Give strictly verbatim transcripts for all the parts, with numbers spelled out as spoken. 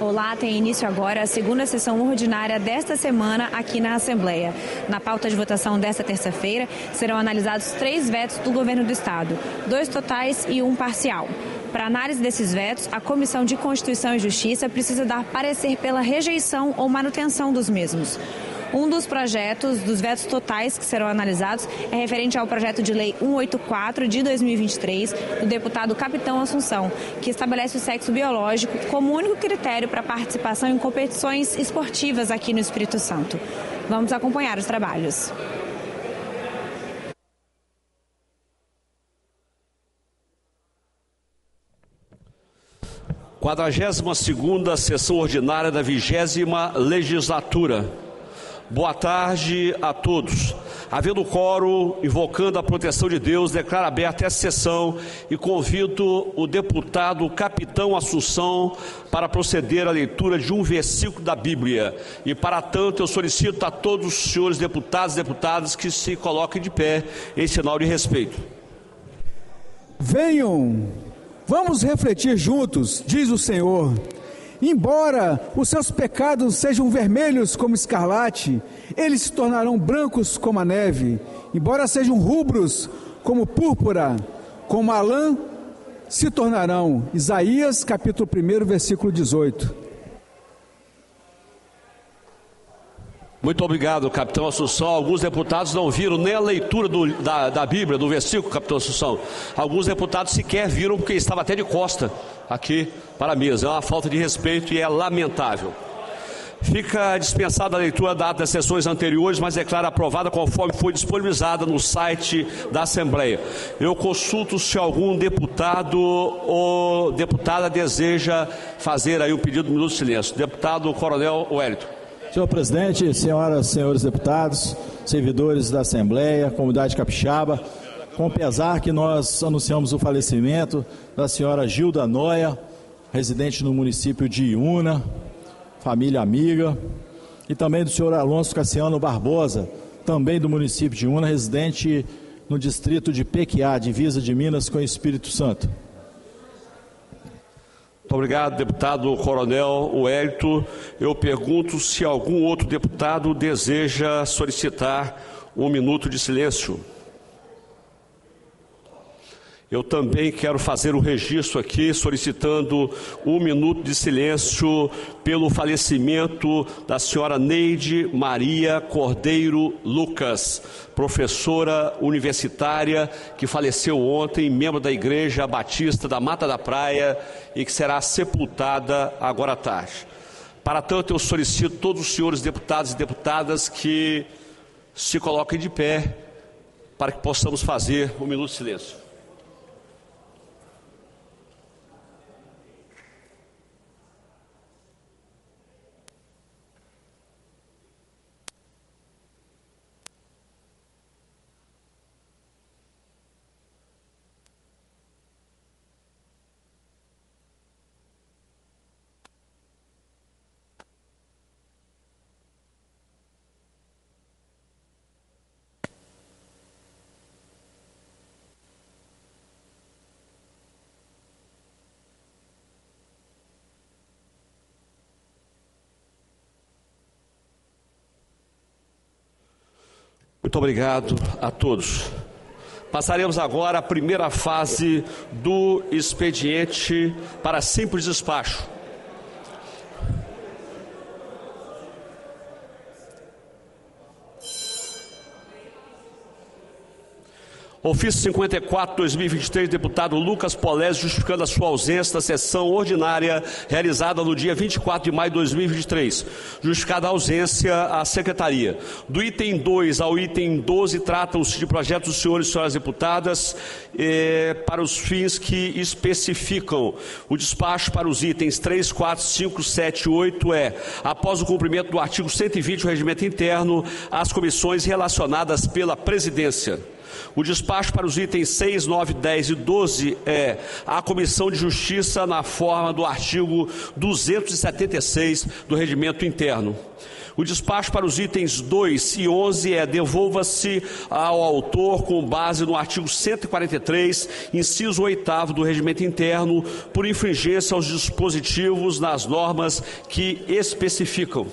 Olá, tem início agora a segunda sessão ordinária desta semana aqui na Assembleia. Na pauta de votação desta terça-feira serão analisados três vetos do governo do Estado, dois totais e um parcial. Para análise desses vetos, a Comissão de Constituição e Justiça precisa dar parecer pela rejeição ou manutenção dos mesmos. Um dos projetos, dos vetos totais que serão analisados, é referente ao projeto de lei cento e oitenta e quatro de dois mil e vinte e três, do deputado Capitão Assunção, que estabelece o sexo biológico como único critério para participação em competições esportivas aqui no Espírito Santo. Vamos acompanhar os trabalhos. quadragésima segunda sessão ordinária da vigésima legislatura. Boa tarde a todos. Havendo quórum, invocando a proteção de Deus, declaro aberta essa sessão e convido o deputado Capitão Assunção para proceder à leitura de um versículo da Bíblia. E, para tanto, eu solicito a todos os senhores deputados e deputadas que se coloquem de pé em sinal de respeito. Venham, vamos refletir juntos, diz o Senhor. Embora os seus pecados sejam vermelhos como escarlate, eles se tornarão brancos como a neve. Embora sejam rubros como púrpura, como a lã, se tornarão. Isaías capítulo um, versículo dezoito. Muito obrigado, Capitão Assunção. Alguns deputados não viram nem a leitura do, da, da Bíblia, do versículo, Capitão Assunção. Alguns deputados sequer viram porque estava até de costa aqui para a mesa. É uma falta de respeito e é lamentável. Fica dispensada a leitura da ata das sessões anteriores, mas declara aprovada conforme foi disponibilizada no site da Assembleia. Eu consulto se algum deputado ou deputada deseja fazer aí um pedido de minuto de silêncio. Deputado Coronel Wellington. Senhor presidente, senhoras e senhores deputados, servidores da Assembleia, comunidade capixaba, com pesar que nós anunciamos o falecimento da senhora Gilda Noia, residente no município de Iuna, família amiga, e também do senhor Alonso Cassiano Barbosa, também do município de Iuna, residente no distrito de Pequiá, divisa de Minas com o Espírito Santo. Muito obrigado, deputado Coronel Wellington. Eu pergunto se algum outro deputado deseja solicitar um minuto de silêncio. Eu também quero fazer um registro aqui solicitando um minuto de silêncio pelo falecimento da senhora Neide Maria Cordeiro Lucas, professora universitária que faleceu ontem, membro da Igreja Batista da Mata da Praia e que será sepultada agora à tarde. Para tanto, eu solicito todos os senhores deputados e deputadas que se coloquem de pé para que possamos fazer um minuto de silêncio. Muito obrigado a todos. Passaremos agora à primeira fase do expediente para simples despacho. Ofício cinquenta e quatro, dois mil e vinte e três, deputado Lucas Polese, justificando a sua ausência da sessão ordinária realizada no dia vinte e quatro de maio de dois mil e vinte e três. Justificada a ausência à Secretaria. Do item dois ao item doze, tratam-se de projetos dos senhores e senhoras deputadas eh, para os fins que especificam. O despacho para os itens três, quatro, cinco, sete e oito é, após o cumprimento do artigo cento e vinte do Regimento Interno, as comissões relacionadas pela Presidência. O despacho para os itens seis, nove, dez e doze é a Comissão de Justiça na forma do artigo duzentos e setenta e seis do Regimento Interno. O despacho para os itens dois e onze é devolva-se ao autor com base no artigo cento e quarenta e três, inciso oitavo do Regimento Interno, por infringência aos dispositivos nas normas que especificam.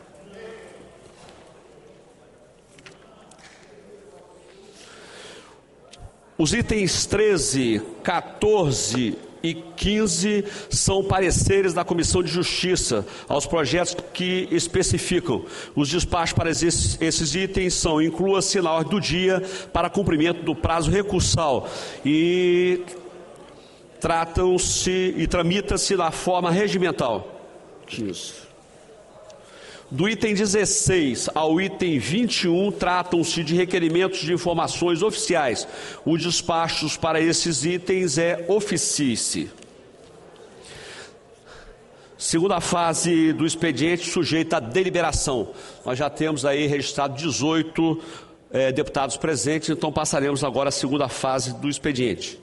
Os itens treze, quatorze e quinze são pareceres da Comissão de Justiça aos projetos que especificam. Os despachos para esses, esses itens são: inclua-se na ordem do dia para cumprimento do prazo recursal e tratam-se e tramita-se na forma regimental. quinze. Do item dezesseis ao item vinte e um, tratam-se de requerimentos de informações oficiais. Os despachos para esses itens é oficie-se. Segunda fase do expediente sujeita à deliberação. Nós já temos aí registrado dezoito eh, deputados presentes, então passaremos agora à segunda fase do expediente.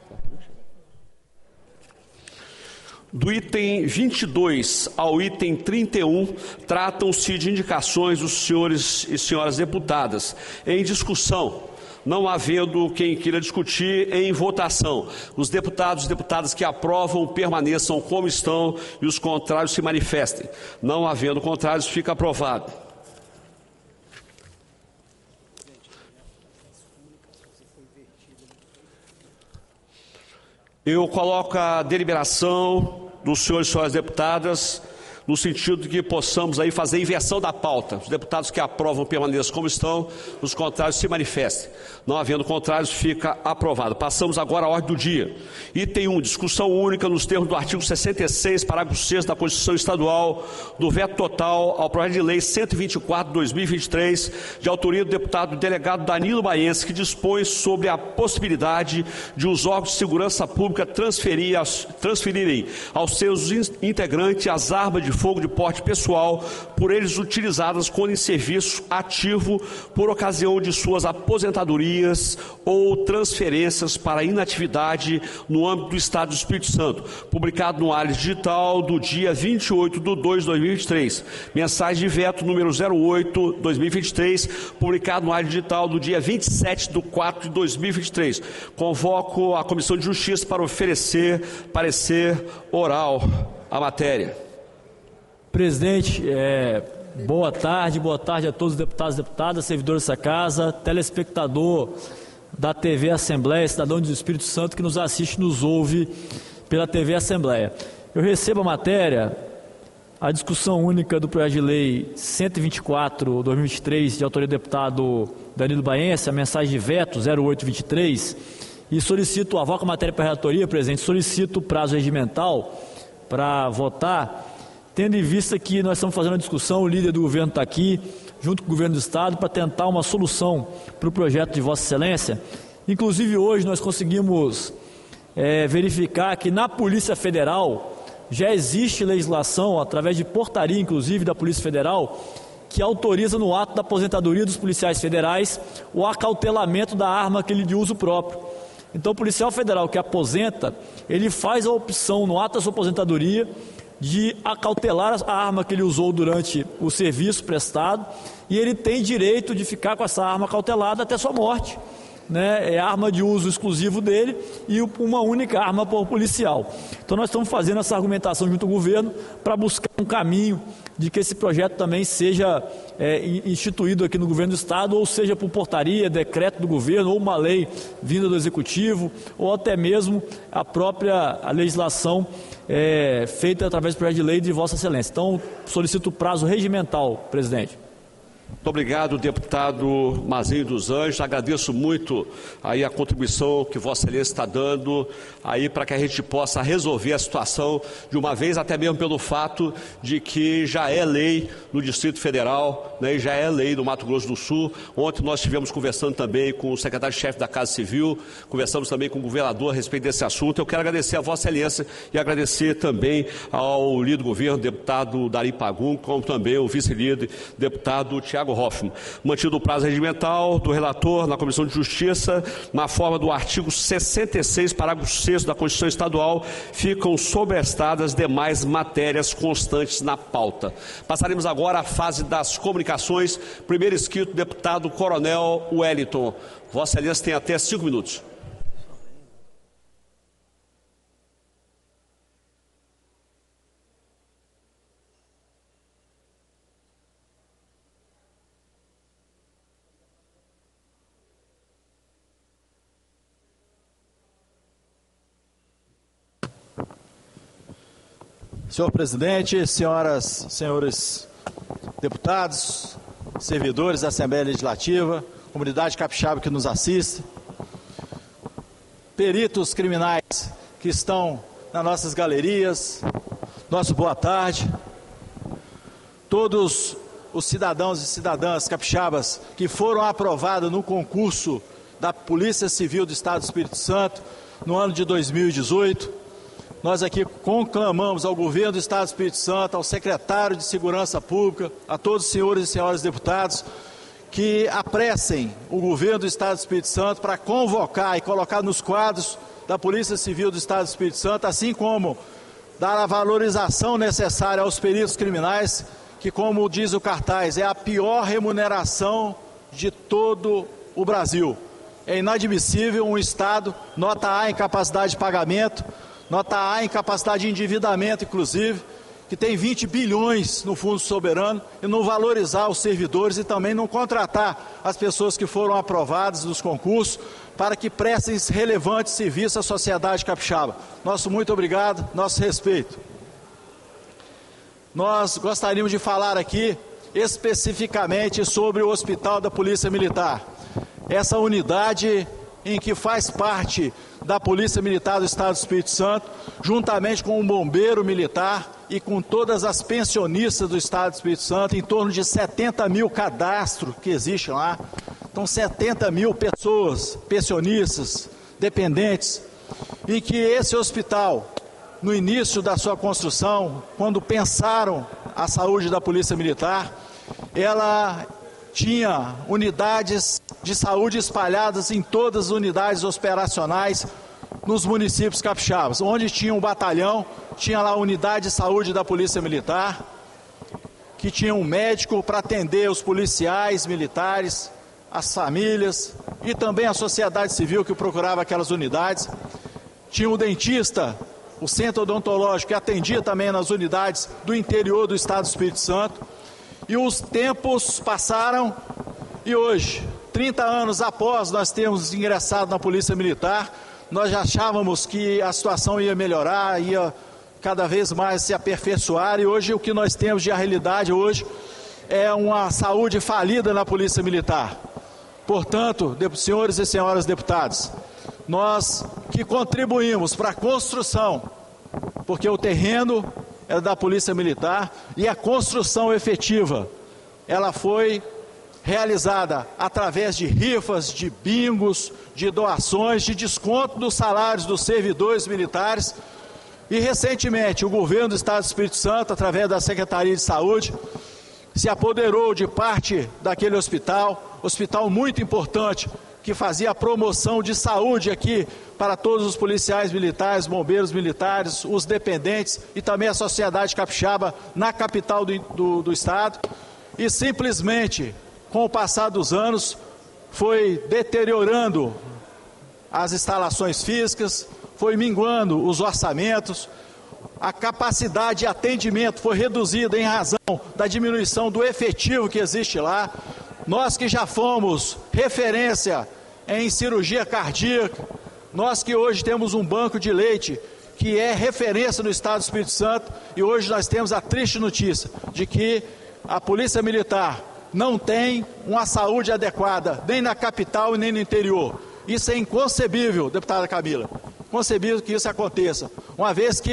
Do item vinte e dois ao item trinta e um, tratam-se de indicações dos senhores e senhoras deputadas. Em discussão, não havendo quem queira discutir, em votação. Os deputados e deputadas que aprovam permaneçam como estão e os contrários se manifestem. Não havendo contrários, fica aprovado. Eu coloco a deliberação dos senhores e senhoras deputadas, no sentido de que possamos aí fazer inversão da pauta. Os deputados que aprovam permaneçam como estão, os contrários se manifestem. Não havendo contrários, fica aprovado. Passamos agora à ordem do dia. Item um, discussão única nos termos do artigo sessenta e seis, parágrafo sexto da Constituição Estadual, do veto total ao projeto de lei cento e vinte e quatro, dois mil e vinte e três, de autoria do deputado delegado Danilo Baense, que dispõe sobre a possibilidade de os órgãos de segurança pública transferir, transferirem aos seus integrantes as armas de fogo de porte pessoal por eles utilizadas quando em serviço ativo por ocasião de suas aposentadorias ou transferências para inatividade no âmbito do Estado do Espírito Santo, publicado no Ares Digital do dia vinte e oito de dois de dois mil e vinte e três. Mensagem de veto número zero oito barra dois mil e vinte e três, publicado no Ares Digital do dia vinte e sete de quatro de dois mil e vinte e três. Convoco a Comissão de Justiça para oferecer parecer oral à matéria. Presidente, é, boa tarde, boa tarde a todos os deputados e deputadas, servidores dessa casa, telespectador da T V Assembleia, cidadão do Espírito Santo que nos assiste e nos ouve pela T V Assembleia. Eu recebo a matéria, a discussão única do projeto de lei cento e vinte e quatro barra dois mil e vinte e três, de autoria do deputado Danilo Baense, a mensagem de veto zero oito vinte e três, e solicito, avoco a matéria para a relatoria, presidente, solicito o prazo regimental para votar, tendo em vista que nós estamos fazendo uma discussão, o líder do governo está aqui, junto com o governo do Estado, para tentar uma solução para o projeto de Vossa Excelência. Inclusive, hoje nós conseguimos é, verificar que na Polícia Federal já existe legislação, através de portaria, inclusive, da Polícia Federal, que autoriza no ato da aposentadoria dos policiais federais o acautelamento da arma que ele de uso próprio. Então, o policial federal que aposenta, ele faz a opção no ato da sua aposentadoria de acautelar a arma que ele usou durante o serviço prestado, e ele tem direito de ficar com essa arma cautelada até sua morte, né? É arma de uso exclusivo dele e uma única arma por policial. Então nós estamos fazendo essa argumentação junto ao governo para buscar um caminho de que esse projeto também seja é, instituído aqui no governo do Estado, ou seja por portaria, decreto do governo, ou uma lei vinda do Executivo, ou até mesmo a própria a legislação é, feita através do projeto de lei de Vossa Excelência. Então, solicito o prazo regimental, presidente. Muito obrigado, deputado Mazinho dos Anjos. Agradeço muito aí a contribuição que Vossa Excelência está dando aí para que a gente possa resolver a situação de uma vez, até mesmo pelo fato de que já é lei no Distrito Federal, né, e já é lei no Mato Grosso do Sul. Ontem nós estivemos conversando também com o secretário-chefe da Casa Civil, conversamos também com o governador a respeito desse assunto. Eu quero agradecer a Vossa Excelência e agradecer também ao líder do governo, deputado Dari Pagum, como também o vice-líder, deputado Tiago Thiago Hoffmann. Mantido o prazo regimental do relator na Comissão de Justiça, na forma do artigo sessenta e seis, parágrafo sexto da Constituição Estadual, ficam sobrestadas demais matérias constantes na pauta. Passaremos agora à fase das comunicações. Primeiro inscrito, deputado Coronel Wellington. Vossa Excelência tem até cinco minutos. Senhor presidente, senhoras, senhores deputados, servidores da Assembleia Legislativa, comunidade capixaba que nos assiste, peritos criminais que estão nas nossas galerias, nosso boa tarde, todos os cidadãos e cidadãs capixabas que foram aprovados no concurso da Polícia Civil do Estado do Espírito Santo no ano de dois mil e dezoito, nós aqui conclamamos ao governo do Estado do Espírito Santo, ao secretário de Segurança Pública, a todos os senhores e senhoras deputados, que apressem o governo do Estado do Espírito Santo para convocar e colocar nos quadros da Polícia Civil do Estado do Espírito Santo, assim como dar a valorização necessária aos peritos criminais, que, como diz o cartaz, é a pior remuneração de todo o Brasil. É inadmissível um Estado, nota A em capacidade de pagamento, nota A em capacidade de endividamento, inclusive, que tem vinte bilhões no Fundo Soberano, e não valorizar os servidores e também não contratar as pessoas que foram aprovadas nos concursos para que prestem relevantes serviços à sociedade capixaba. Nosso muito obrigado, nosso respeito. Nós gostaríamos de falar aqui especificamente sobre o Hospital da Polícia Militar. Essa unidade em que faz parte da Polícia Militar do Estado do Espírito Santo, juntamente com o Bombeiro Militar e com todas as pensionistas do Estado do Espírito Santo, em torno de setenta mil cadastros que existem lá. Então, setenta mil pessoas, pensionistas, dependentes, e que esse hospital, no início da sua construção, quando pensaram a saúde da Polícia Militar, ela tinha unidades de saúde espalhadas em todas as unidades operacionais nos municípios capixabas. Onde tinha um batalhão, tinha lá a unidade de saúde da Polícia Militar, que tinha um médico para atender os policiais militares, as famílias e também a sociedade civil que procurava aquelas unidades. Tinha o dentista, o centro odontológico, que atendia também nas unidades do interior do Estado do Espírito Santo. E os tempos passaram e hoje, trinta anos após nós termos ingressado na Polícia Militar, nós já achávamos que a situação ia melhorar, ia cada vez mais se aperfeiçoar, e hoje o que nós temos de realidade hoje é uma saúde falida na Polícia Militar. Portanto, senhores e senhoras deputados, nós que contribuímos para a construção, porque o terreno é da Polícia Militar e a construção efetiva, ela foi realizada através de rifas, de bingos, de doações, de desconto dos salários dos servidores militares. E recentemente o governo do Estado do Espírito Santo, através da Secretaria de Saúde, se apoderou de parte daquele hospital, hospital muito importante, que fazia a promoção de saúde aqui para todos os policiais militares, bombeiros militares, os dependentes e também a sociedade capixaba na capital do, do, do estado. E simplesmente, com o passar dos anos, foi deteriorando as instalações físicas, foi minguando os orçamentos, a capacidade de atendimento foi reduzida em razão da diminuição do efetivo que existe lá. Nós que já fomos referência em cirurgia cardíaca, nós que hoje temos um banco de leite que é referência no Estado do Espírito Santo, e hoje nós temos a triste notícia de que a Polícia Militar não tem uma saúde adequada, nem na capital e nem no interior. Isso é inconcebível, deputada Camila, inconcebível que isso aconteça, uma vez que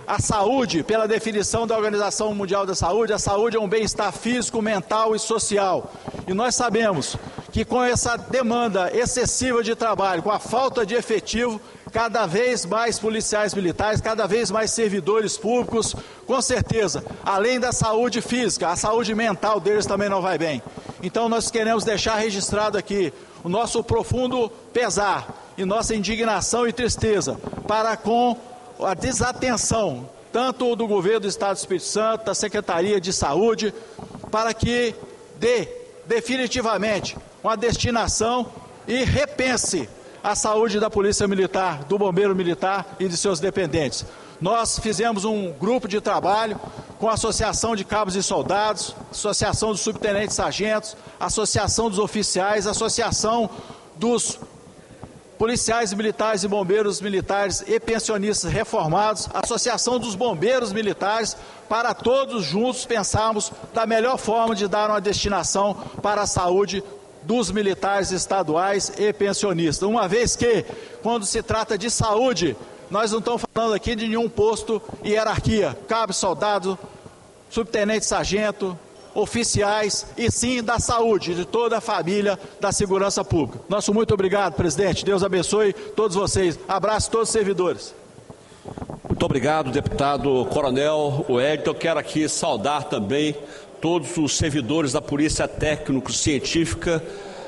a saúde, pela definição da Organização Mundial da Saúde, a saúde é um bem-estar físico, mental e social. E nós sabemos que com essa demanda excessiva de trabalho, com a falta de efetivo, cada vez mais policiais militares, cada vez mais servidores públicos, com certeza, além da saúde física, a saúde mental deles também não vai bem. Então nós queremos deixar registrado aqui o nosso profundo pesar e nossa indignação e tristeza para com a desatenção, tanto do governo do Estado do Espírito Santo, da Secretaria de Saúde, para que dê definitivamente uma destinação e repense a saúde da Polícia Militar, do Bombeiro Militar e de seus dependentes. Nós fizemos um grupo de trabalho com a Associação de Cabos e Soldados, Associação dos Subtenentes e Sargentos, Associação dos Oficiais, Associação dos Policiais Militares e Bombeiros Militares e Pensionistas Reformados, Associação dos Bombeiros Militares, para todos juntos pensarmos da melhor forma de dar uma destinação para a saúde dos militares estaduais e pensionistas. Uma vez que, quando se trata de saúde, nós não estamos falando aqui de nenhum posto e hierarquia, cabo, soldado, subtenente, sargento, oficiais, e sim da saúde de toda a família da segurança pública. Nosso muito obrigado, presidente. Deus abençoe todos vocês. Abraço a todos os servidores. Muito obrigado, deputado Coronel Wellington. Eu quero aqui saudar também todos os servidores da Polícia Técnico-Científica.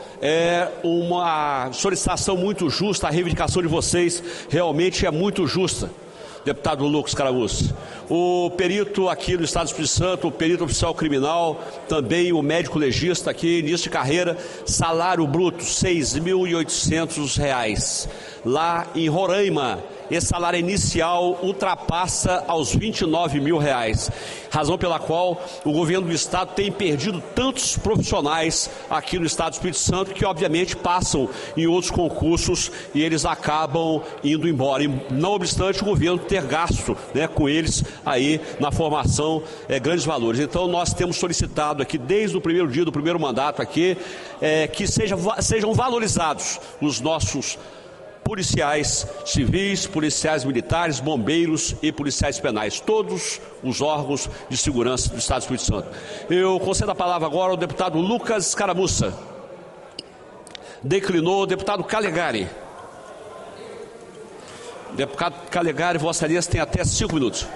É uma solicitação muito justa, a reivindicação de vocês realmente é muito justa, deputado Lucas Caramucci. O perito aqui do Estado do Espírito Santo, o perito oficial criminal, também o médico legista aqui, início de carreira, salário bruto seis mil e oitocentos reais. Lá em Roraima, esse salário inicial ultrapassa aos vinte e nove mil reais, razão pela qual o governo do Estado tem perdido tantos profissionais aqui no Estado do Espírito Santo, que obviamente passam em outros concursos e eles acabam indo embora, e, não obstante o governo ter gasto, né, com eles aí na formação é, grandes valores. Então nós temos solicitado aqui desde o primeiro dia do primeiro mandato aqui é, que seja, sejam valorizados os nossos policiais civis, policiais militares, bombeiros e policiais penais, todos os órgãos de segurança do Estado do Espírito Santo. Eu concedo a palavra agora ao deputado Lucas Caramucci. Declinou o deputado Calegari. Deputado Calegari, Vossa Excelência tem até cinco minutos.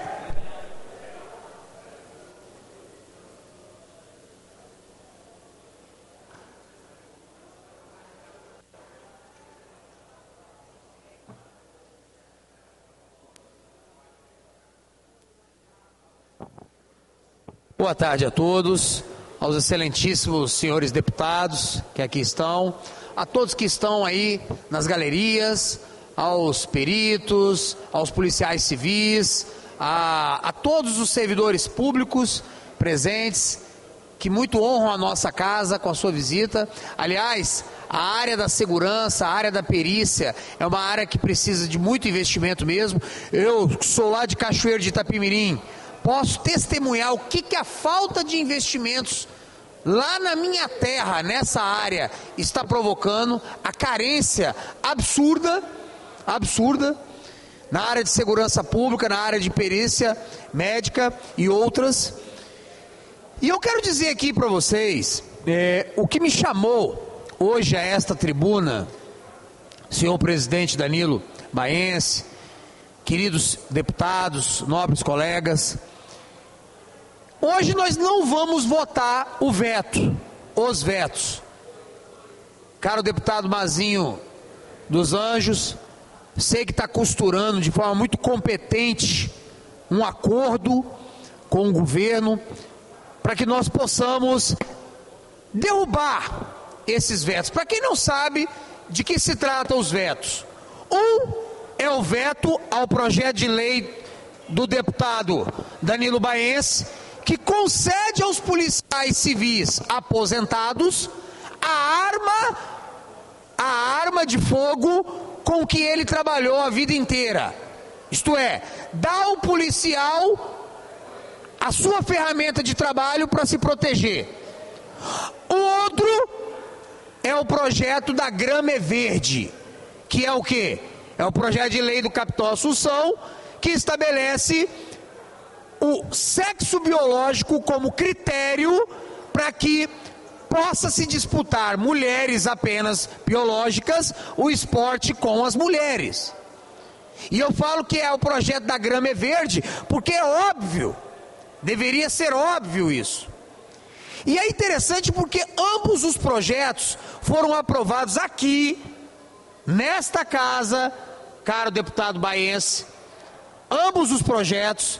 Boa tarde a todos, aos excelentíssimos senhores deputados que aqui estão, a todos que estão aí nas galerias, aos peritos, aos policiais civis, a, a todos os servidores públicos presentes, que muito honram a nossa casa com a sua visita. Aliás, a área da segurança, a área da perícia, é uma área que precisa de muito investimento mesmo. Eu sou lá de Cachoeiro de Itapemirim, posso testemunhar o que, que a falta de investimentos lá na minha terra, nessa área, está provocando, a carência absurda, absurda, na área de segurança pública, na área de perícia médica e outras. E eu quero dizer aqui para vocês, é, o que me chamou hoje a esta tribuna, senhor presidente Danilo Baense, queridos deputados, nobres colegas, hoje nós não vamos votar o veto, os vetos. Caro deputado Mazinho dos Anjos, sei que está costurando de forma muito competente um acordo com o governo para que nós possamos derrubar esses vetos. Para quem não sabe de que se trata os vetos, um é o veto ao projeto de lei do deputado Danilo Baense, que concede aos policiais civis aposentados a arma, a arma de fogo com que ele trabalhou a vida inteira. Isto é, dá ao policial a sua ferramenta de trabalho para se proteger. O outro é o projeto da Grama é Verde, que é o quê? É o projeto de lei do capitão Assunção, que estabelece o sexo biológico como critério para que possa se disputar mulheres apenas biológicas o esporte com as mulheres. E eu falo que é o projeto da grama é verde, porque é óbvio, deveria ser óbvio isso. E é interessante porque ambos os projetos foram aprovados aqui, nesta casa, caro deputado baiense, ambos os projetos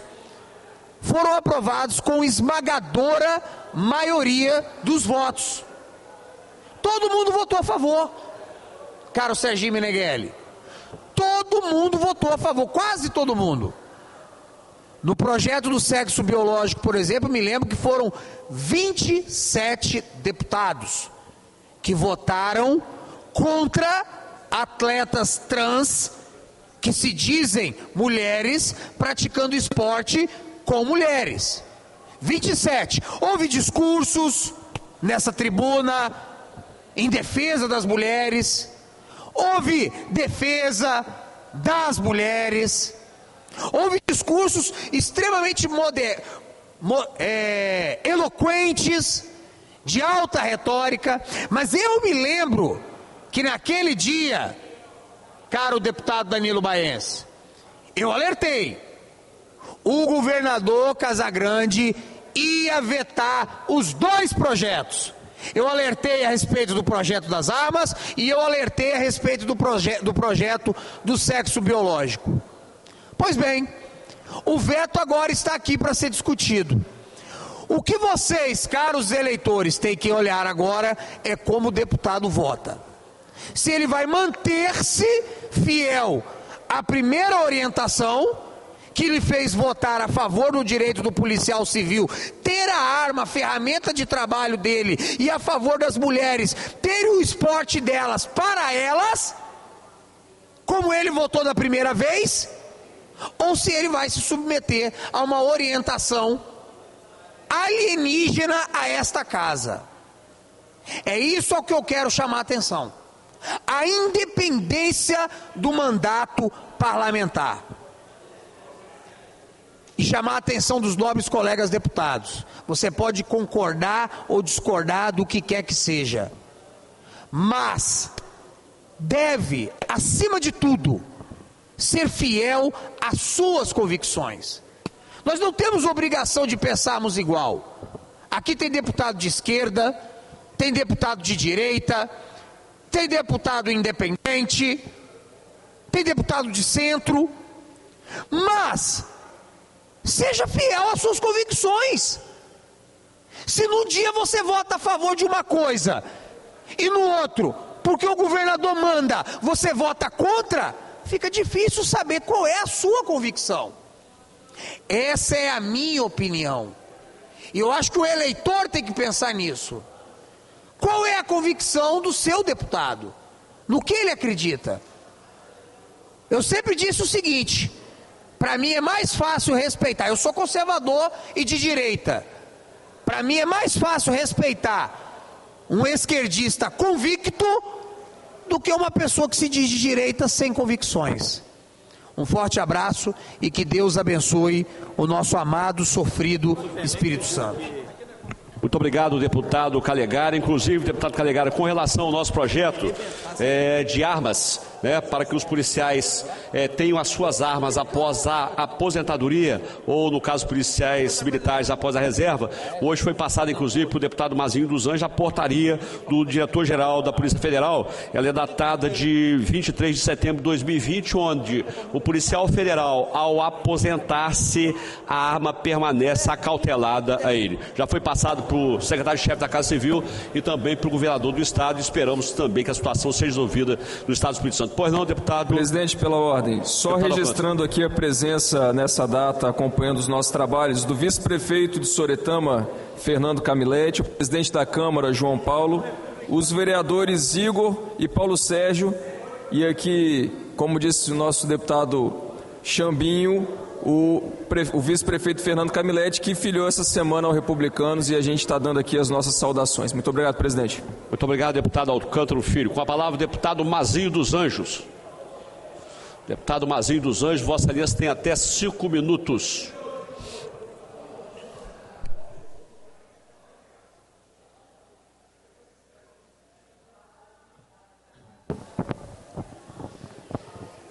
foram aprovados com esmagadora maioria dos votos. Todo mundo votou a favor, caro Serginho Meneghelli. Todo mundo votou a favor, quase todo mundo. No projeto do sexo biológico, por exemplo, me lembro que foram vinte e sete deputados que votaram contra atletas trans que se dizem mulheres praticando esporte com mulheres. vinte e sete. Houve discursos nessa tribuna em defesa das mulheres, houve defesa das mulheres, houve discursos extremamente moder, mo, é, eloquentes, de alta retórica, mas eu me lembro que naquele dia, caro deputado Danilo Baiense, eu alertei, o governador Casagrande ia vetar os dois projetos. Eu alertei a respeito do projeto das armas e eu alertei a respeito do, proje do projeto do sexo biológico. Pois bem, o veto agora está aqui para ser discutido. O que vocês, caros eleitores, têm que olhar agora é como o deputado vota. Se ele vai manter-se fiel à primeira orientação, que lhe fez votar a favor do direito do policial civil ter a arma, a ferramenta de trabalho dele, e a favor das mulheres ter o esporte delas para elas, como ele votou da primeira vez, ou se ele vai se submeter a uma orientação alienígena a esta casa. É isso ao que eu quero chamar a atenção. A independência do mandato parlamentar. E chamar a atenção dos nobres colegas deputados. Você pode concordar ou discordar do que quer que seja, mas deve, acima de tudo, ser fiel às suas convicções. Nós não temos obrigação de pensarmos igual. Aqui tem deputado de esquerda, tem deputado de direita, tem deputado independente, tem deputado de centro, mas seja fiel às suas convicções. Se num dia você vota a favor de uma coisa e no outro, porque o governador manda, você vota contra, fica difícil saber qual é a sua convicção. Essa é a minha opinião. E eu acho que o eleitor tem que pensar nisso. Qual é a convicção do seu deputado? No que ele acredita? Eu sempre disse o seguinte: para mim é mais fácil respeitar, eu sou conservador e de direita, para mim é mais fácil respeitar um esquerdista convicto do que uma pessoa que se diz de direita sem convicções. Um forte abraço e que Deus abençoe o nosso amado, sofrido Espírito Santo. Muito obrigado, deputado Calegari. Inclusive, deputado Calegari, com relação ao nosso projeto é, de armas, né, para que os policiais é, tenham as suas armas após a aposentadoria, ou no caso policiais militares após a reserva, hoje foi passada inclusive para o deputado Mazinho dos Anjos a portaria do diretor-geral da Polícia Federal. Ela é datada de vinte e três de setembro de dois mil e vinte, onde o policial federal, ao aposentar-se, a arma permanece acautelada a ele. Já foi passado para o secretário-chefe da Casa Civil e também para o governador do Estado, e esperamos também que a situação seja resolvida no Estado do Espírito Santo. Pois não, deputado? Presidente, pela ordem, só deputado registrando aqui a presença nessa data, acompanhando os nossos trabalhos, do vice-prefeito de Soretama, Fernando Camilete, o presidente da Câmara, João Paulo, os vereadores Igor e Paulo Sérgio, e aqui, como disse o nosso deputado Chambinho, o, o vice-prefeito Fernando Camilete, que filiou essa semana ao Republicanos, e a gente está dando aqui as nossas saudações. Muito obrigado, presidente. Muito obrigado, deputado Alcântara Filho. Com a palavra, o deputado Mazinho dos Anjos. Deputado Mazinho dos Anjos, Vossa Excelência tem até cinco minutos.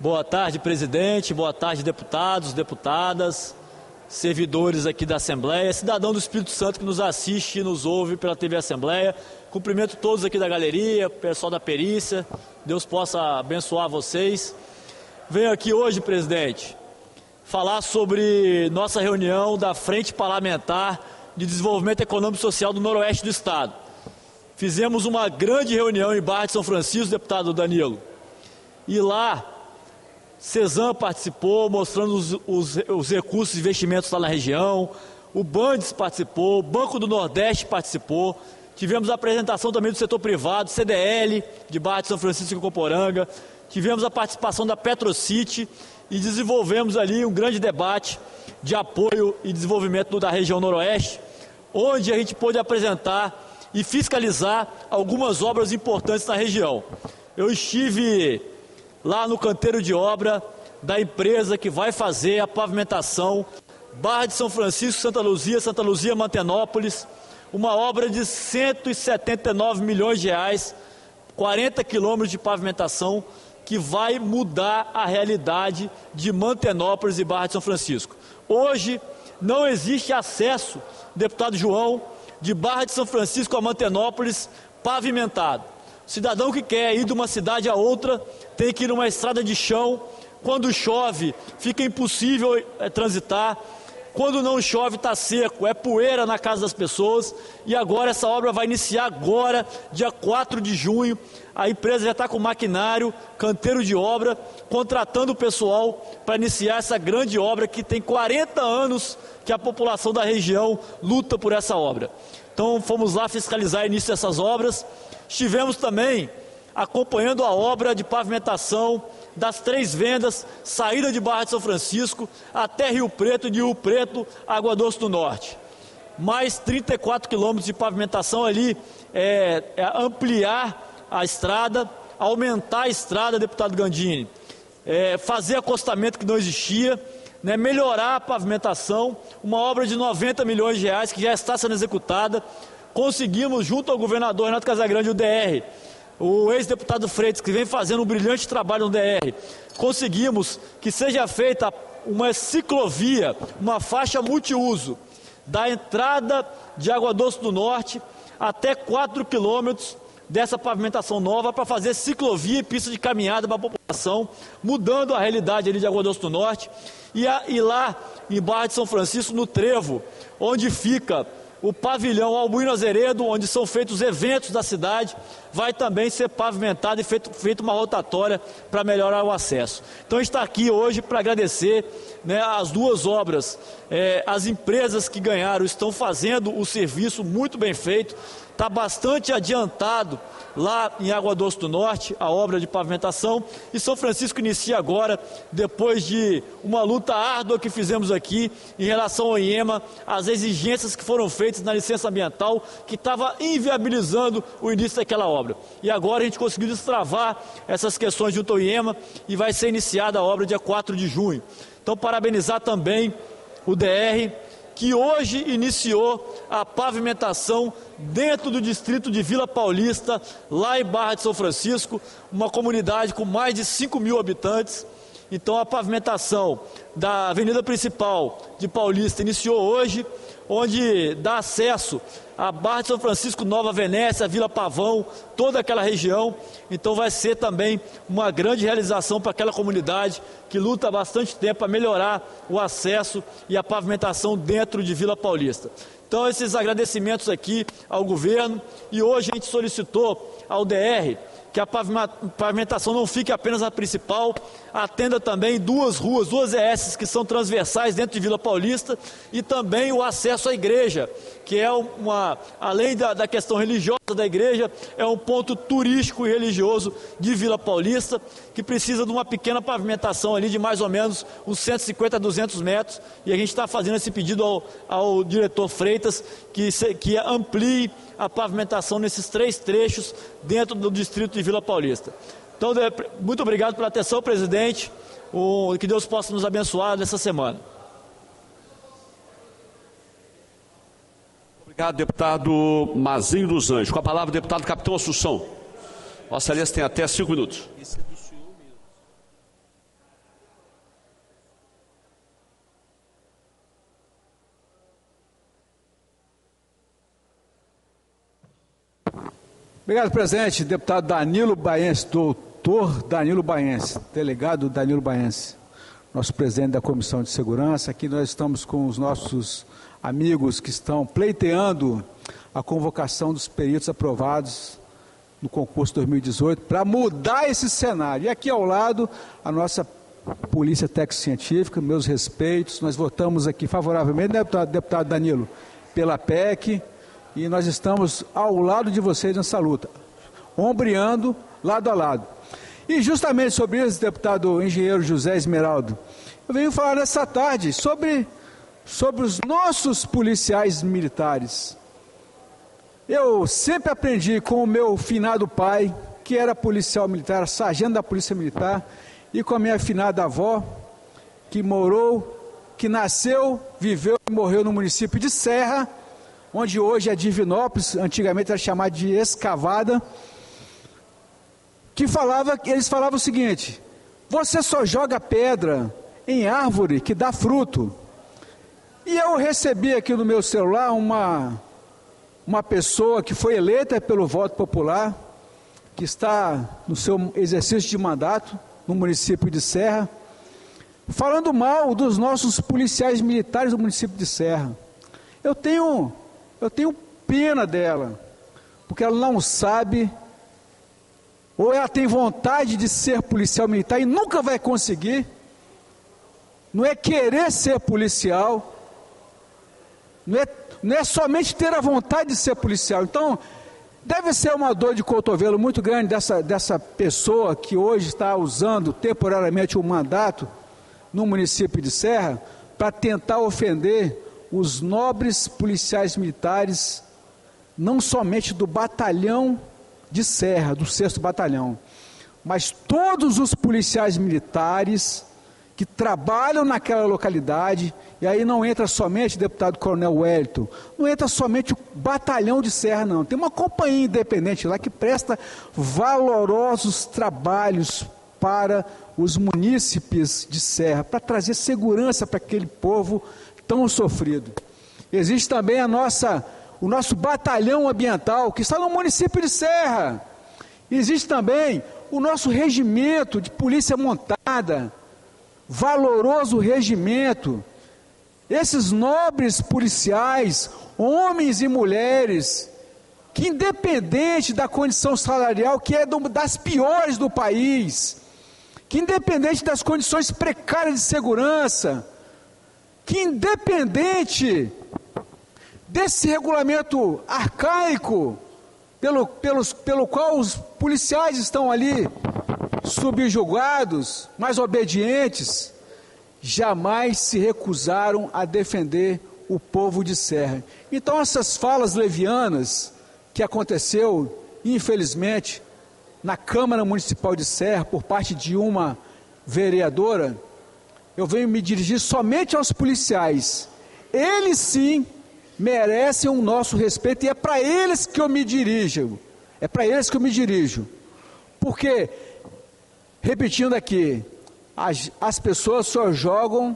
Boa tarde, presidente. Boa tarde, deputados, deputadas, servidores aqui da Assembleia, cidadão do Espírito Santo que nos assiste e nos ouve pela T V Assembleia. Cumprimento todos aqui da galeria, pessoal da perícia. Deus possa abençoar vocês. Venho aqui hoje, presidente, falar sobre nossa reunião da Frente Parlamentar de Desenvolvimento Econômico e Social do Noroeste do Estado. Fizemos uma grande reunião em Barra de São Francisco, deputado Danilo. E lá, Cezam participou, mostrando os, os, os recursos e investimentos lá na região. O Bandes participou, o Banco do Nordeste participou. Tivemos a apresentação também do setor privado, C D L, de Barra de São Francisco e Coporanga. Tivemos a participação da Petrocity e desenvolvemos ali um grande debate de apoio e desenvolvimento da região noroeste, onde a gente pôde apresentar e fiscalizar algumas obras importantes na região. Eu estive lá no canteiro de obra da empresa que vai fazer a pavimentação Barra de São Francisco, Santa Luzia, Santa Luzia, Mantenópolis, uma obra de cento e setenta e nove milhões de reais, quarenta quilômetros de pavimentação, que vai mudar a realidade de Mantenópolis e Barra de São Francisco. Hoje não existe acesso, deputado João, de Barra de São Francisco a Mantenópolis pavimentado. O cidadão que quer ir de uma cidade a outra tem que ir numa estrada de chão. Quando chove, fica impossível é, transitar. Quando não chove, está seco, é poeira na casa das pessoas. E agora essa obra vai iniciar agora, dia quatro de junho. A empresa já está com maquinário, canteiro de obra, contratando o pessoal para iniciar essa grande obra que tem quarenta anos que a população da região luta por essa obra. Então fomos lá fiscalizar o início dessas obras. Estivemos também acompanhando a obra de pavimentação das três vendas, saída de Barra de São Francisco até Rio Preto e de Rio Preto, Água Doce do Norte. Mais trinta e quatro quilômetros de pavimentação ali, é, é ampliar a estrada, aumentar a estrada, deputado Gandini, é, fazer acostamento que não existia, né, melhorar a pavimentação, uma obra de noventa milhões de reais que já está sendo executada. Conseguimos, junto ao governador Renato Casagrande, o D R, o ex-deputado Freitas, que vem fazendo um brilhante trabalho no D R, conseguimos que seja feita uma ciclovia, uma faixa multiuso, da entrada de Água Doce do Norte até quatro quilômetros dessa pavimentação nova para fazer ciclovia e pista de caminhada para a população, mudando a realidade ali de Água Doce do Norte. E, a, e lá em Barra de São Francisco, no Trevo, onde fica o pavilhão Albuino Azeredo, onde são feitos os eventos da cidade, vai também ser pavimentado e feito, feito uma rotatória para melhorar o acesso. Então a gente está aqui hoje para agradecer, né, as duas obras. É, as empresas que ganharam estão fazendo o serviço muito bem feito, está bastante adiantado lá em Água Doce do Norte, a obra de pavimentação, e São Francisco inicia agora, depois de uma luta árdua que fizemos aqui em relação ao IEMA, as exigências que foram feitas na licença ambiental, que estava inviabilizando o início daquela obra. E agora a gente conseguiu destravar essas questões junto ao IEMA e vai ser iniciada a obra dia quatro de junho. Então, parabenizar também o D R, que hoje iniciou a pavimentação dentro do distrito de Vila Paulista, lá em Barra de São Francisco, uma comunidade com mais de cinco mil habitantes. Então a pavimentação da avenida principal de Paulista iniciou hoje, onde dá acesso a Barra de São Francisco, Nova Venécia, Vila Pavão, toda aquela região. Então vai ser também uma grande realização para aquela comunidade que luta há bastante tempo para melhorar o acesso e a pavimentação dentro de Vila Paulista. Então esses agradecimentos aqui ao governo, e hoje a gente solicitou ao D R que a pavimentação não fique apenas na principal, atenda também duas ruas, duas E S que são transversais dentro de Vila Paulista, e também o acesso à igreja, que é uma, além da, da questão religiosa da igreja, é um ponto turístico e religioso de Vila Paulista, que precisa de uma pequena pavimentação ali de mais ou menos uns cento e cinquenta a duzentos metros, e a gente está fazendo esse pedido ao, ao diretor Freitas, que, se, que amplie a pavimentação nesses três trechos dentro do distrito de Vila Paulista. Então, muito obrigado pela atenção, presidente, o, que Deus possa nos abençoar nessa semana. Obrigado, deputado Mazinho dos Anjos. Com a palavra, o deputado Capitão Assunção. Vossa Excelência tem até cinco minutos. Obrigado, presidente. Deputado Danilo Baense, doutor Danilo Baense, delegado Danilo Baense, nosso presidente da Comissão de Segurança. Aqui nós estamos com os nossos amigos que estão pleiteando a convocação dos peritos aprovados no concurso dois mil e dezoito para mudar esse cenário. E aqui ao lado, a nossa Polícia Técnico-Científica, meus respeitos. Nós votamos aqui favoravelmente, deputado, deputado Danilo, pela P E C, e nós estamos ao lado de vocês nessa luta, ombreando lado a lado. E justamente sobre isso, deputado engenheiro José Esmeraldo, eu venho falar nessa tarde sobre, sobre os nossos policiais militares. Eu sempre aprendi com o meu finado pai, que era policial militar, sargento da Polícia Militar, e com a minha finada avó, que morou, que nasceu, viveu e morreu no município de Serra, onde hoje é Divinópolis, antigamente era chamado de Escavada, que falava, eles falavam o seguinte: você só joga pedra em árvore que dá fruto. E eu recebi aqui no meu celular uma, uma pessoa que foi eleita pelo voto popular, que está no seu exercício de mandato, no município de Serra, falando mal dos nossos policiais militares do município de Serra. Eu tenho, eu tenho pena dela, porque ela não sabe, ou ela tem vontade de ser policial militar e nunca vai conseguir. Não é querer ser policial, não é, não é somente ter a vontade de ser policial. Então, deve ser uma dor de cotovelo muito grande dessa, dessa pessoa que hoje está usando temporariamente o mandato no município de Serra para tentar ofender os nobres policiais militares, não somente do batalhão de Serra, do sexto Batalhão, mas todos os policiais militares que trabalham naquela localidade. E aí não entra somente, deputado Coronel Wellington, não entra somente o batalhão de Serra, não. Tem uma companhia independente lá que presta valorosos trabalhos para os munícipes de Serra, para trazer segurança para aquele povo tão sofrido. Existe também a nossa, o nosso batalhão ambiental, que está no município de Serra. Existe também o nosso regimento de polícia montada, valoroso regimento. Esses nobres policiais, homens e mulheres, que independente da condição salarial, que é das piores do país, que independente das condições precárias de segurança, que independente desse regulamento arcaico, pelo, pelos, pelo qual os policiais estão ali subjugados, mais obedientes, jamais se recusaram a defender o povo de Serra. Então essas falas levianas que aconteceu, infelizmente, na Câmara Municipal de Serra, por parte de uma vereadora, eu venho me dirigir somente aos policiais. Eles sim merecem o nosso respeito, e é para eles que eu me dirijo, é para eles que eu me dirijo, porque, repetindo aqui, As, as pessoas só jogam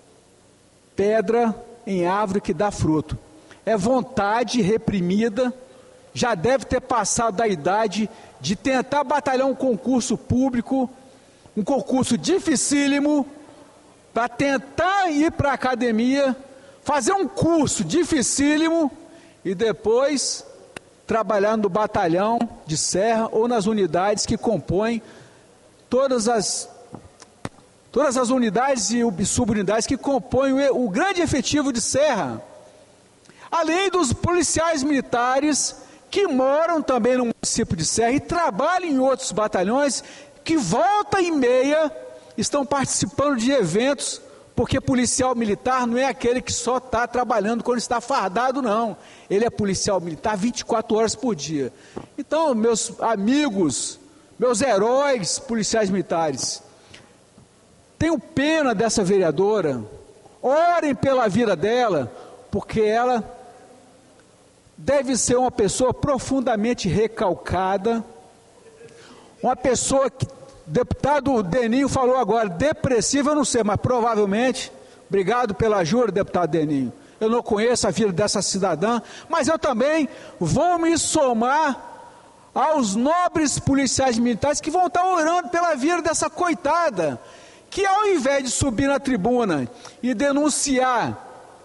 pedra em árvore que dá fruto. É vontade reprimida, já deve ter passado da idade de tentar batalhar um concurso público, um concurso dificílimo, para tentar ir para a academia, fazer um curso dificílimo e depois trabalhar no batalhão de Serra ou nas unidades que compõem todas as Todas as unidades e subunidades que compõem o, o grande efetivo de Serra, além dos policiais militares que moram também no município de Serra e trabalham em outros batalhões, que volta e meia estão participando de eventos, porque policial militar não é aquele que só está trabalhando quando está fardado, não. Ele é policial militar vinte e quatro horas por dia. Então, meus amigos, meus heróis policiais militares, tenho pena dessa vereadora, orem pela vida dela, porque ela deve ser uma pessoa profundamente recalcada, uma pessoa que, deputado Deninho falou agora, depressiva, eu não sei, mas provavelmente, obrigado pela ajuda, deputado Deninho, eu não conheço a vida dessa cidadã, mas eu também vou me somar aos nobres policiais militares que vão estar orando pela vida dessa coitada, que ao invés de subir na tribuna e denunciar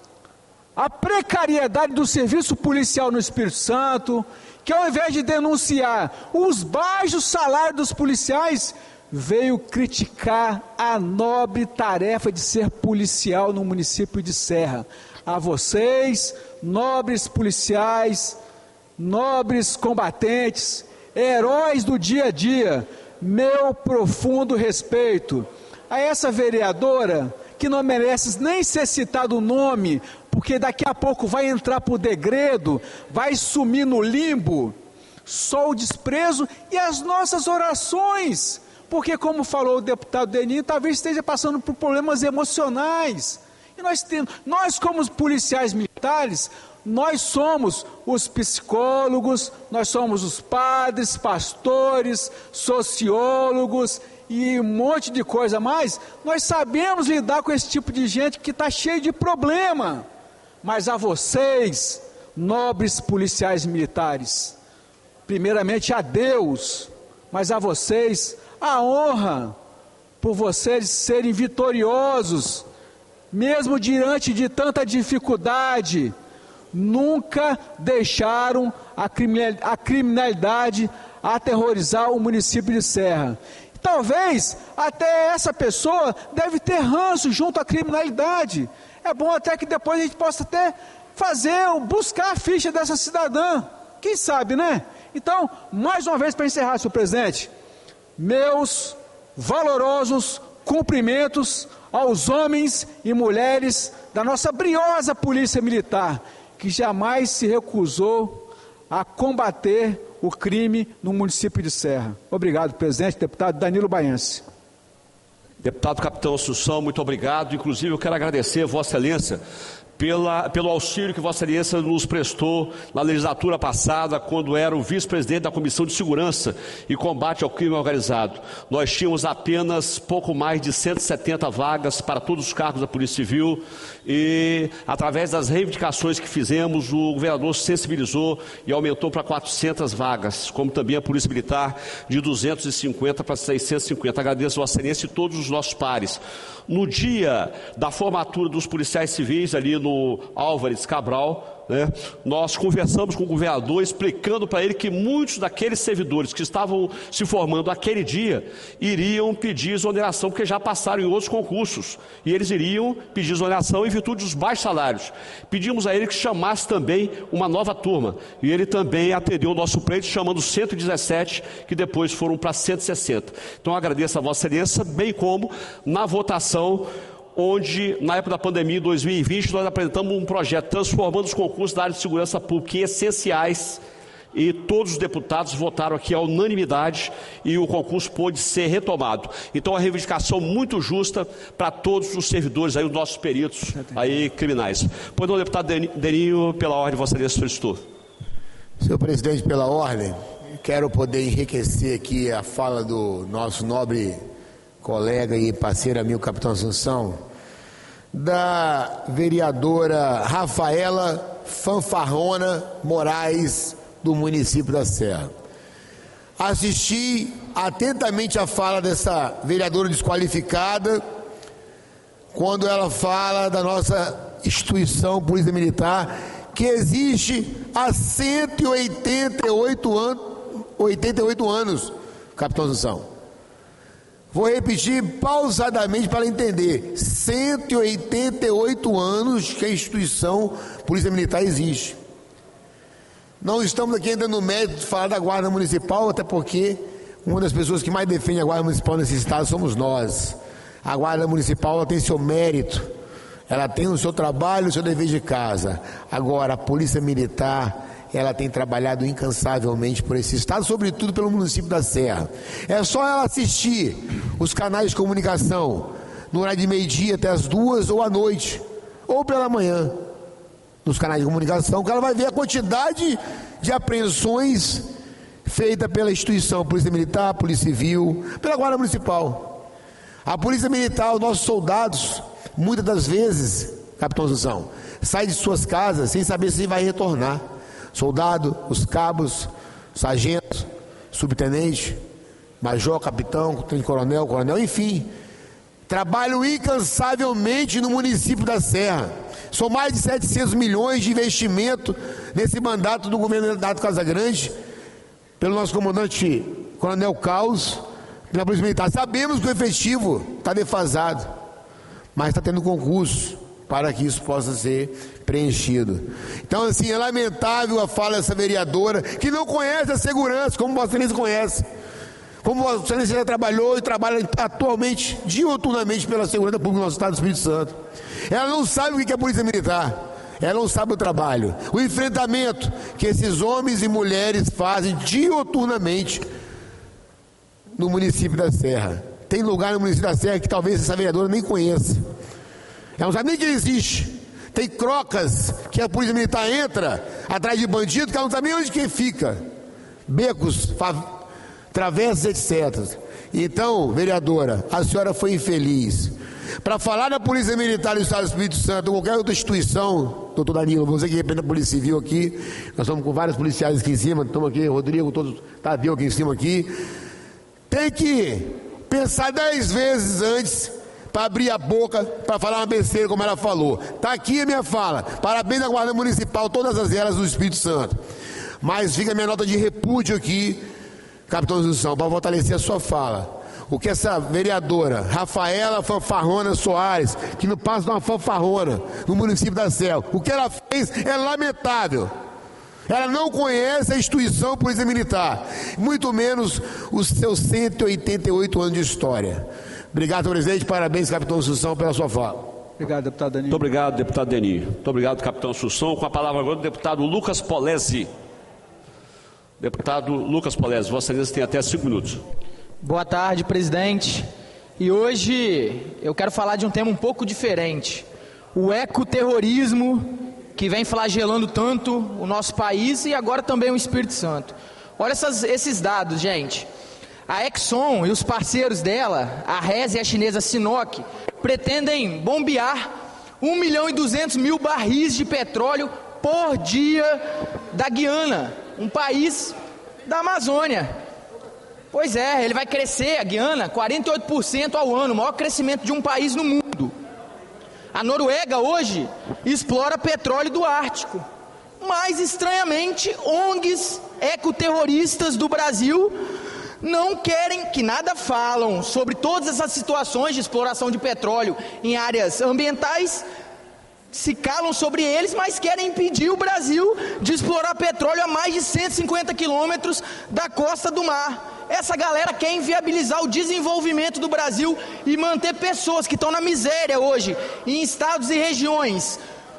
a precariedade do serviço policial no Espírito Santo, que ao invés de denunciar os baixos salários dos policiais, veio criticar a nobre tarefa de ser policial no município de Serra. A vocês, nobres policiais, nobres combatentes, heróis do dia a dia, meu profundo respeito. A essa vereadora, que não merece nem ser citado o nome, porque daqui a pouco vai entrar por degredo, vai sumir no limbo, só o desprezo e as nossas orações, porque como falou o deputado Deninho, talvez esteja passando por problemas emocionais, e nós, temos, nós como policiais militares, nós somos os psicólogos, nós somos os padres, pastores, sociólogos e um monte de coisa mais, nós sabemos lidar com esse tipo de gente que está cheio de problema, mas a vocês, nobres policiais militares, primeiramente a Deus, mas a vocês, a honra por vocês serem vitoriosos, mesmo diante de tanta dificuldade, nunca deixaram a criminalidade aterrorizar o município de Serra. Talvez até essa pessoa deve ter ranço junto à criminalidade. É bom até que depois a gente possa até fazer, buscar a ficha dessa cidadã. Quem sabe, né? Então, mais uma vez para encerrar, senhor presidente, meus valorosos cumprimentos aos homens e mulheres da nossa briosa polícia militar, que jamais se recusou a combater o crime no município de Serra. Obrigado, presidente. Deputado Danilo Baiense. Deputado Capitão Assunção, muito obrigado. Inclusive, eu quero agradecer a Vossa Excelência Pela, pelo auxílio que Vossa Excelência nos prestou na legislatura passada, quando era o vice-presidente da Comissão de Segurança e Combate ao Crime Organizado. Nós tínhamos apenas pouco mais de cento e setenta vagas para todos os cargos da Polícia Civil e, através das reivindicações que fizemos, o governador se sensibilizou e aumentou para quatrocentas vagas, como também a Polícia Militar de duzentos e cinquenta para seiscentos e cinquenta. Agradeço a Vossa Excelência e todos os nossos pares. No dia da formatura dos policiais civis, ali no Álvares Cabral, né, nós conversamos com o governador, explicando para ele que muitos daqueles servidores que estavam se formando aquele dia iriam pedir exoneração, porque já passaram em outros concursos, e eles iriam pedir exoneração em virtude dos baixos salários. Pedimos a ele que chamasse também uma nova turma, e ele também atendeu o nosso pleito, chamando cento e dezessete, que depois foram para cento e sessenta. Então, agradeço a Vossa Excelência, bem como na votação, onde, na época da pandemia, em dois mil e vinte, nós apresentamos um projeto transformando os concursos da área de segurança pública em essenciais, e todos os deputados votaram aqui à unanimidade e o concurso pôde ser retomado. Então, a reivindicação muito justa para todos os servidores, aí, os nossos peritos aí, criminais. Pois não, deputado Deninho, pela ordem, Vossa Excelência solicitou. Senhor presidente, pela ordem, quero poder enriquecer aqui a fala do nosso nobre colega e parceiro amigo Capitão Assunção, da vereadora Rafaela Fanfarrona Moraes, do município da Serra. Assisti atentamente a fala dessa vereadora desqualificada, quando ela fala da nossa instituição Polícia Militar, que existe há cento e oitenta e oito anos, oitenta e oito anos, Capitão Assunção. Vou repetir pausadamente para entender. cento e oitenta e oito anos que a instituição Polícia Militar existe. Não estamos aqui ainda no mérito de falar da Guarda Municipal, até porque uma das pessoas que mais defende a Guarda Municipal nesse estado somos nós. A Guarda Municipal ela tem seu mérito, ela tem o seu trabalho, o seu dever de casa. Agora, a Polícia Militar, ela tem trabalhado incansavelmente por esse estado, sobretudo pelo município da Serra. É só ela assistir os canais de comunicação no horário de meio-dia até as duas, ou à noite, ou pela manhã, nos canais de comunicação, que ela vai ver a quantidade de apreensões feitas pela instituição Polícia Militar, Polícia Civil, pela Guarda Municipal. A Polícia Militar, os nossos soldados, muitas das vezes, Capitão Assunção, saem de suas casas sem saber se vai retornar. Soldado, os cabos, os sargentos, subtenente, major, capitão, tenente-coronel, coronel, enfim, trabalham incansavelmente no município da Serra. São mais de setecentos milhões de investimento nesse mandato do governo Renato Casagrande, pelo nosso comandante Coronel Caos, pela Polícia Militar. Sabemos que o efetivo está defasado, mas está tendo concurso para que isso possa ser preenchido. Então, assim, é lamentável a fala dessa vereadora, que não conhece a segurança, como Vossa Excelência conhece. Como Vossa Excelência já trabalhou e trabalha atualmente, diuturnamente, pela segurança pública do nosso Estado do Espírito Santo. Ela não sabe o que é Polícia Militar. Ela não sabe o trabalho, o enfrentamento que esses homens e mulheres fazem diuturnamente no município da Serra. Tem lugar no município da Serra que talvez essa vereadora nem conheça. Ela não sabe nem que existe. Tem crocas que a Polícia Militar entra atrás de bandido que ela não sabe nem onde que fica. Becos, fav... travessas, etcétera. Então, vereadora, a senhora foi infeliz. Para falar da Polícia Militar do Estado do Espírito Santo, ou qualquer outra instituição, doutor Danilo, você que representa a Polícia Civil aqui, nós estamos com vários policiais aqui em cima, estamos aqui, Rodrigo, todos, Tadeu aqui em cima aqui, tem que pensar dez vezes antes para abrir a boca, para falar uma besteira como ela falou. Está aqui a minha fala. Parabéns à Guarda Municipal, todas as elas do Espírito Santo. Mas fica a minha nota de repúdio aqui, capitão de instrução, para fortalecer a sua fala. O que essa vereadora, Rafaela Fanfarrona Soares, que não passa de uma fanfarrona no município da Serra, o que ela fez é lamentável. Ela não conhece a instituição Polícia Militar, muito menos os seus cento e oitenta e oito anos de história. Obrigado, presidente. Parabéns, capitão Assunção, pela sua fala. Obrigado, deputado Deni. Muito obrigado, deputado Deni. Muito obrigado, capitão Assunção. Com a palavra agora o deputado Lucas Polesi. Deputado Lucas Polesi, Vossa Excelência tem até cinco minutos. Boa tarde, presidente. E hoje eu quero falar de um tema um pouco diferente. O ecoterrorismo que vem flagelando tanto o nosso país e agora também o Espírito Santo. Olha essas, esses dados, gente. A Exxon e os parceiros dela, a R E S e a chinesa Sinopec, pretendem bombear um milhão e duzentos mil barris de petróleo por dia da Guiana, um país da Amazônia. Pois é, ele vai crescer, a Guiana, quarenta e oito por cento ao ano, o maior crescimento de um país no mundo. A Noruega hoje explora petróleo do Ártico, mas estranhamente O N Gs ecoterroristas do Brasil não querem, que nada falam sobre todas essas situações de exploração de petróleo em áreas ambientais, se calam sobre eles, mas querem impedir o Brasil de explorar petróleo a mais de cento e cinquenta quilômetros da costa do mar. Essa galera quer inviabilizar o desenvolvimento do Brasil e manter pessoas que estão na miséria hoje, em estados e regiões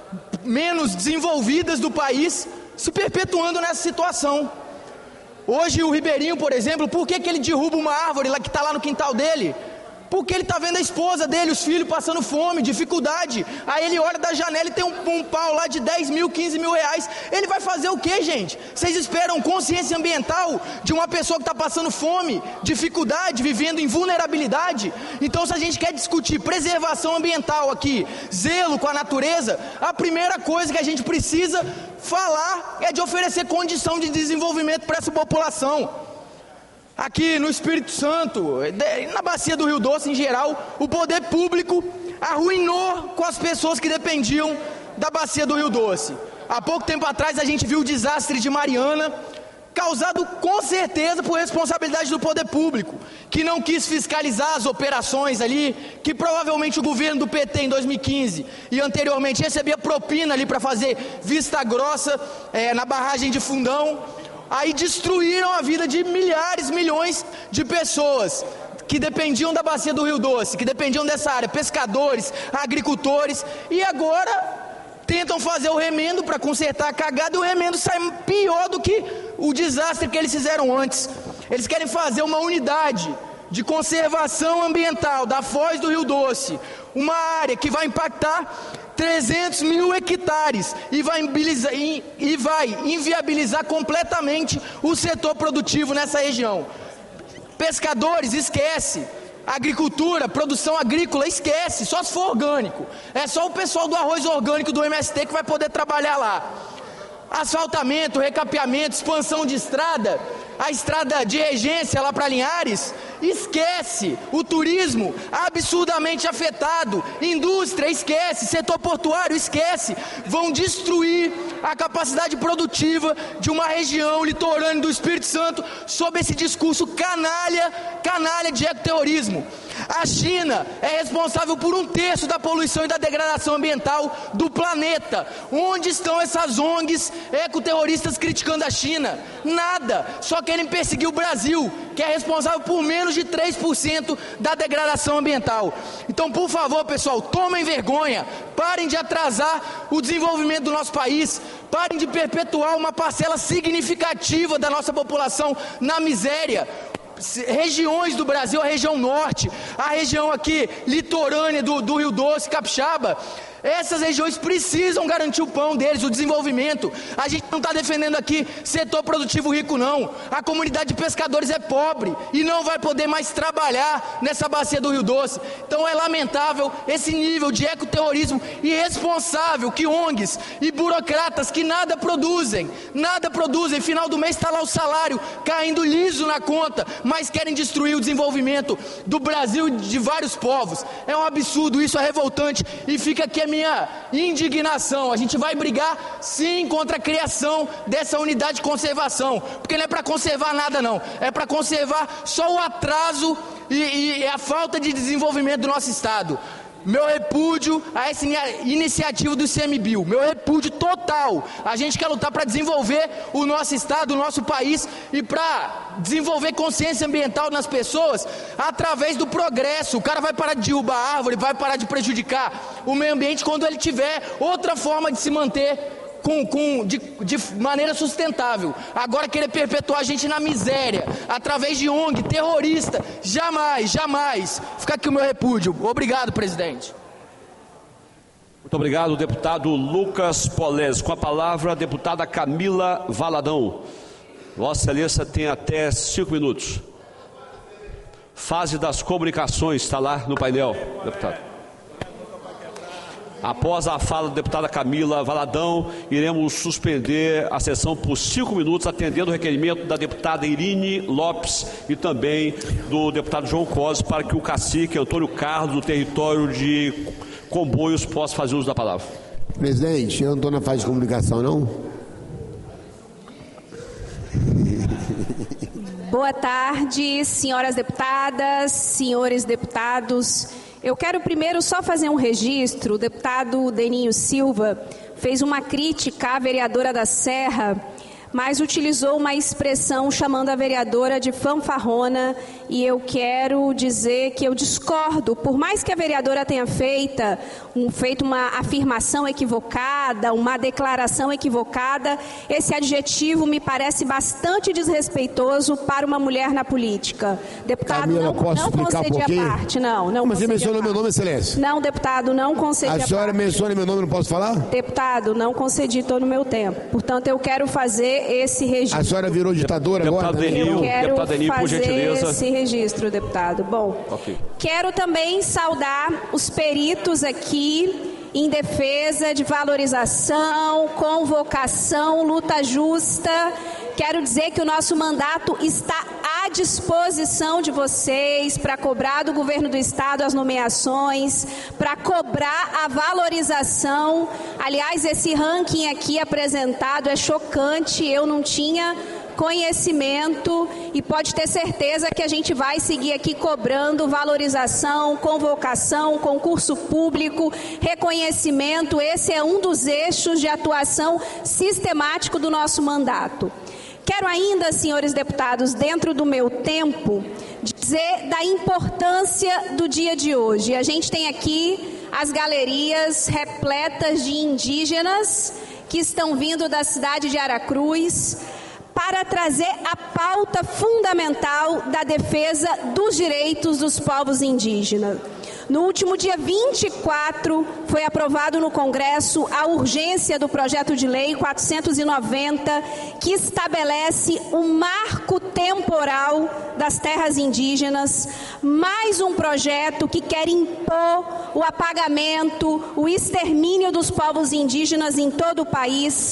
menos desenvolvidas do país, se perpetuando nessa situação. Hoje o Ribeirinho, por exemplo, por que, que ele derruba uma árvore lá que está lá no quintal dele? Porque ele está vendo a esposa dele, os filhos passando fome, dificuldade. Aí ele olha da janela e tem um, um pau lá de dez mil, quinze mil reais. Ele vai fazer o quê, gente? Vocês esperam consciência ambiental de uma pessoa que está passando fome, dificuldade, vivendo em vulnerabilidade? Então, se a gente quer discutir preservação ambiental aqui, zelo com a natureza, a primeira coisa que a gente precisa falar é de oferecer condição de desenvolvimento para essa população. Aqui no Espírito Santo, na bacia do Rio Doce em geral, o poder público arruinou com as pessoas que dependiam da bacia do Rio Doce. Há pouco tempo atrás a gente viu o desastre de Mariana, causado com certeza por responsabilidade do poder público, que não quis fiscalizar as operações ali, que provavelmente o governo do P T em dois mil e quinze e anteriormente recebia propina ali para fazer vista grossa é, na barragem de Fundão. Aí destruíram a vida de milhares, milhões de pessoas que dependiam da bacia do Rio Doce, que dependiam dessa área, pescadores, agricultores, e agora tentam fazer o remendo para consertar a cagada e o remendo sai pior do que o desastre que eles fizeram antes. Eles querem fazer uma unidade de conservação ambiental da foz do Rio Doce, uma área que vai impactar trezentos mil hectares e vai, e, e vai inviabilizar completamente o setor produtivo nessa região. Pescadores, esquece. Agricultura, produção agrícola, esquece. Só se for orgânico. É só o pessoal do arroz orgânico do M S T que vai poder trabalhar lá. asfaltamento, recapeamento, expansão de estrada, a estrada de regência lá para Linhares, esquece, o turismo absurdamente afetado, indústria esquece, setor portuário esquece, vão destruir a capacidade produtiva de uma região litorânea do Espírito Santo sob esse discurso canalha, canalha de ecoterrorismo. A China é responsável por um terço da poluição e da degradação ambiental do planeta. Onde estão essas O N Gs ecoterroristas criticando a China? Nada, só querem perseguir o Brasil, que é responsável por menos de três por cento da degradação ambiental. Então, por favor, pessoal, tomem vergonha, parem de atrasar o desenvolvimento do nosso país, parem de perpetuar uma parcela significativa da nossa população na miséria. Regiões do Brasil, a região norte, a região aqui litorânea do, do Rio Doce, Capixaba, essas regiões precisam garantir o pão deles, o desenvolvimento. A gente não está defendendo aqui setor produtivo rico, não. A comunidade de pescadores é pobre e não vai poder mais trabalhar nessa bacia do Rio Doce. Então é lamentável esse nível de ecoterrorismo irresponsável que O N Gs e burocratas que nada produzem, nada produzem, final do mês está lá o salário caindo liso na conta, mas querem destruir o desenvolvimento do Brasil e de vários povos. É um absurdo, isso é revoltante e fica aqui a minha indignação. A gente vai brigar sim contra a criação dessa unidade de conservação, porque não é para conservar nada não, é para conservar só o atraso e, e a falta de desenvolvimento do nosso estado. Meu repúdio a essa iniciativa do ICMBio, meu repúdio total. A gente quer lutar para desenvolver o nosso estado, o nosso país e para desenvolver consciência ambiental nas pessoas através do progresso. O cara vai parar de derrubar árvore, vai parar de prejudicar o meio ambiente quando ele tiver outra forma de se manter Com, com, de, de maneira sustentável. Agora querer perpetuar a gente na miséria, através de O N G terrorista, jamais, jamais. Fica aqui o meu repúdio. Obrigado, presidente. Muito obrigado, deputado Lucas Polese. Com a palavra, a deputada Camila Valadão. Vossa Excelência tem até cinco minutos. Fase das comunicações, está lá no painel, deputado. Após a fala da deputada Camila Valadão, iremos suspender a sessão por cinco minutos, atendendo o requerimento da deputada Irine Lopes e também do deputado João Cosme, para que o cacique Antônio Carlos, do território de Comboios, possa fazer uso da palavra. Presidente, eu não estou na fase de comunicação, não? Boa tarde, senhoras deputadas, senhores deputados. Eu quero primeiro só fazer um registro. O deputado Deninho Silva fez uma crítica à vereadora da Serra, mas utilizou uma expressão chamando a vereadora de fanfarrona, e eu quero dizer que eu discordo. Por mais que a vereadora tenha feita, um, feito uma afirmação equivocada, uma declaração equivocada, esse adjetivo me parece bastante desrespeitoso para uma mulher na política. Deputado, Camila, não, posso não concedi a parte, não. não Mas você mencionou meu nome, Excelência? Não, deputado, não concedi a parte. A senhora menciona meu nome, não posso falar? Deputado, não concedi todo o meu tempo. Portanto, eu quero fazer esse registro. A senhora virou ditadora agora? Deputado Denil, eu quero deputado Denil, por fazer gentileza. esse registro, deputado. Bom, okay. Quero também saudar os peritos aqui em defesa de valorização, convocação, luta justa. Quero dizer que o nosso mandato está à disposição de vocês para cobrar do governo do estado as nomeações, para cobrar a valorização. Aliás, esse ranking aqui apresentado é chocante, eu não tinha conhecimento, e pode ter certeza que a gente vai seguir aqui cobrando valorização, convocação, concurso público, reconhecimento. Esse é um dos eixos de atuação sistemático do nosso mandato. Quero ainda, senhores deputados, dentro do meu tempo, dizer da importância do dia de hoje. A gente tem aqui as galerias repletas de indígenas que estão vindo da cidade de Aracruz para trazer a pauta fundamental da defesa dos direitos dos povos indígenas. No último dia vinte e quatro, foi aprovado no Congresso a urgência do projeto de lei quatrocentos e noventa, que estabelece um marco temporal das terras indígenas, mais um projeto que quer impor o apagamento, o extermínio dos povos indígenas em todo o país,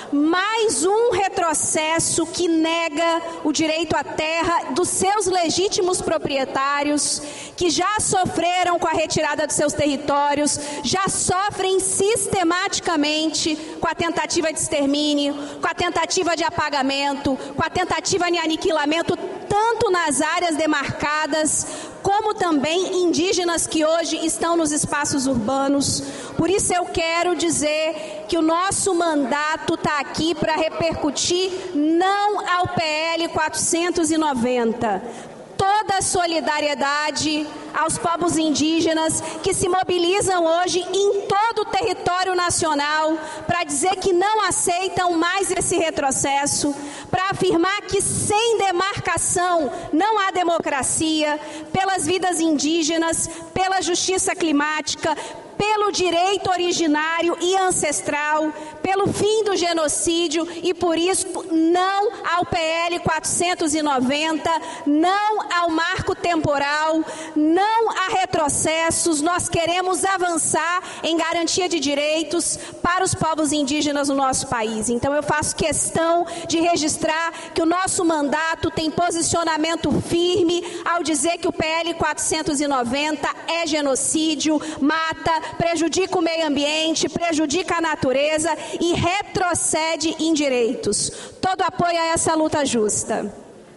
mais um retrocesso que nega o direito à terra dos seus legítimos proprietários, que já sofreram com a retirada dos seus territórios, já sofrem sistematicamente com a tentativa de extermínio, com a tentativa de apagamento, com a tentativa de aniquilamento, tanto nas áreas demarcadas, como também indígenas que hoje estão nos espaços urbanos. Por isso eu quero dizer que o nosso mandato está aqui para repercutir não ao P L quatrocentos e noventa. Toda a solidariedade aos povos indígenas que se mobilizam hoje em todo o território nacional para dizer que não aceitam mais esse retrocesso, para afirmar que sem demarcação não há democracia, pelas vidas indígenas, pela justiça climática, pelo direito originário e ancestral, pelo fim do genocídio e por isso não ao P L quatrocentos e noventa, não ao marco temporal, não a retrocessos. Nós queremos avançar em garantia de direitos para os povos indígenas no nosso país. Então eu faço questão de registrar que o nosso mandato tem posicionamento firme ao dizer que o P L quatrocentos e noventa é genocídio, mata, prejudica o meio ambiente, prejudica a natureza e retrocede em direitos. Todo apoio a essa luta justa.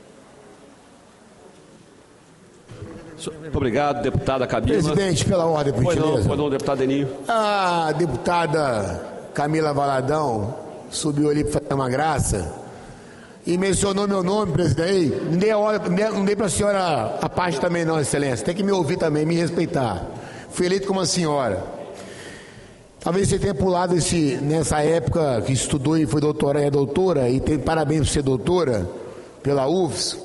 Muito obrigado, deputada Camila. Presidente, pela ordem, por gentileza. Pois não, pois não, deputado Deninho. A deputada Camila Valadão subiu ali para fazer uma graça e mencionou meu nome, presidente. Não dei, a hora, não dei para a senhora a parte também não, excelência. Tem que me ouvir também, me respeitar. Fui eleito como a senhora. Talvez você tenha pulado esse, nessa época que estudou e foi doutora, é doutora, e tem parabéns por ser doutora pela U F S.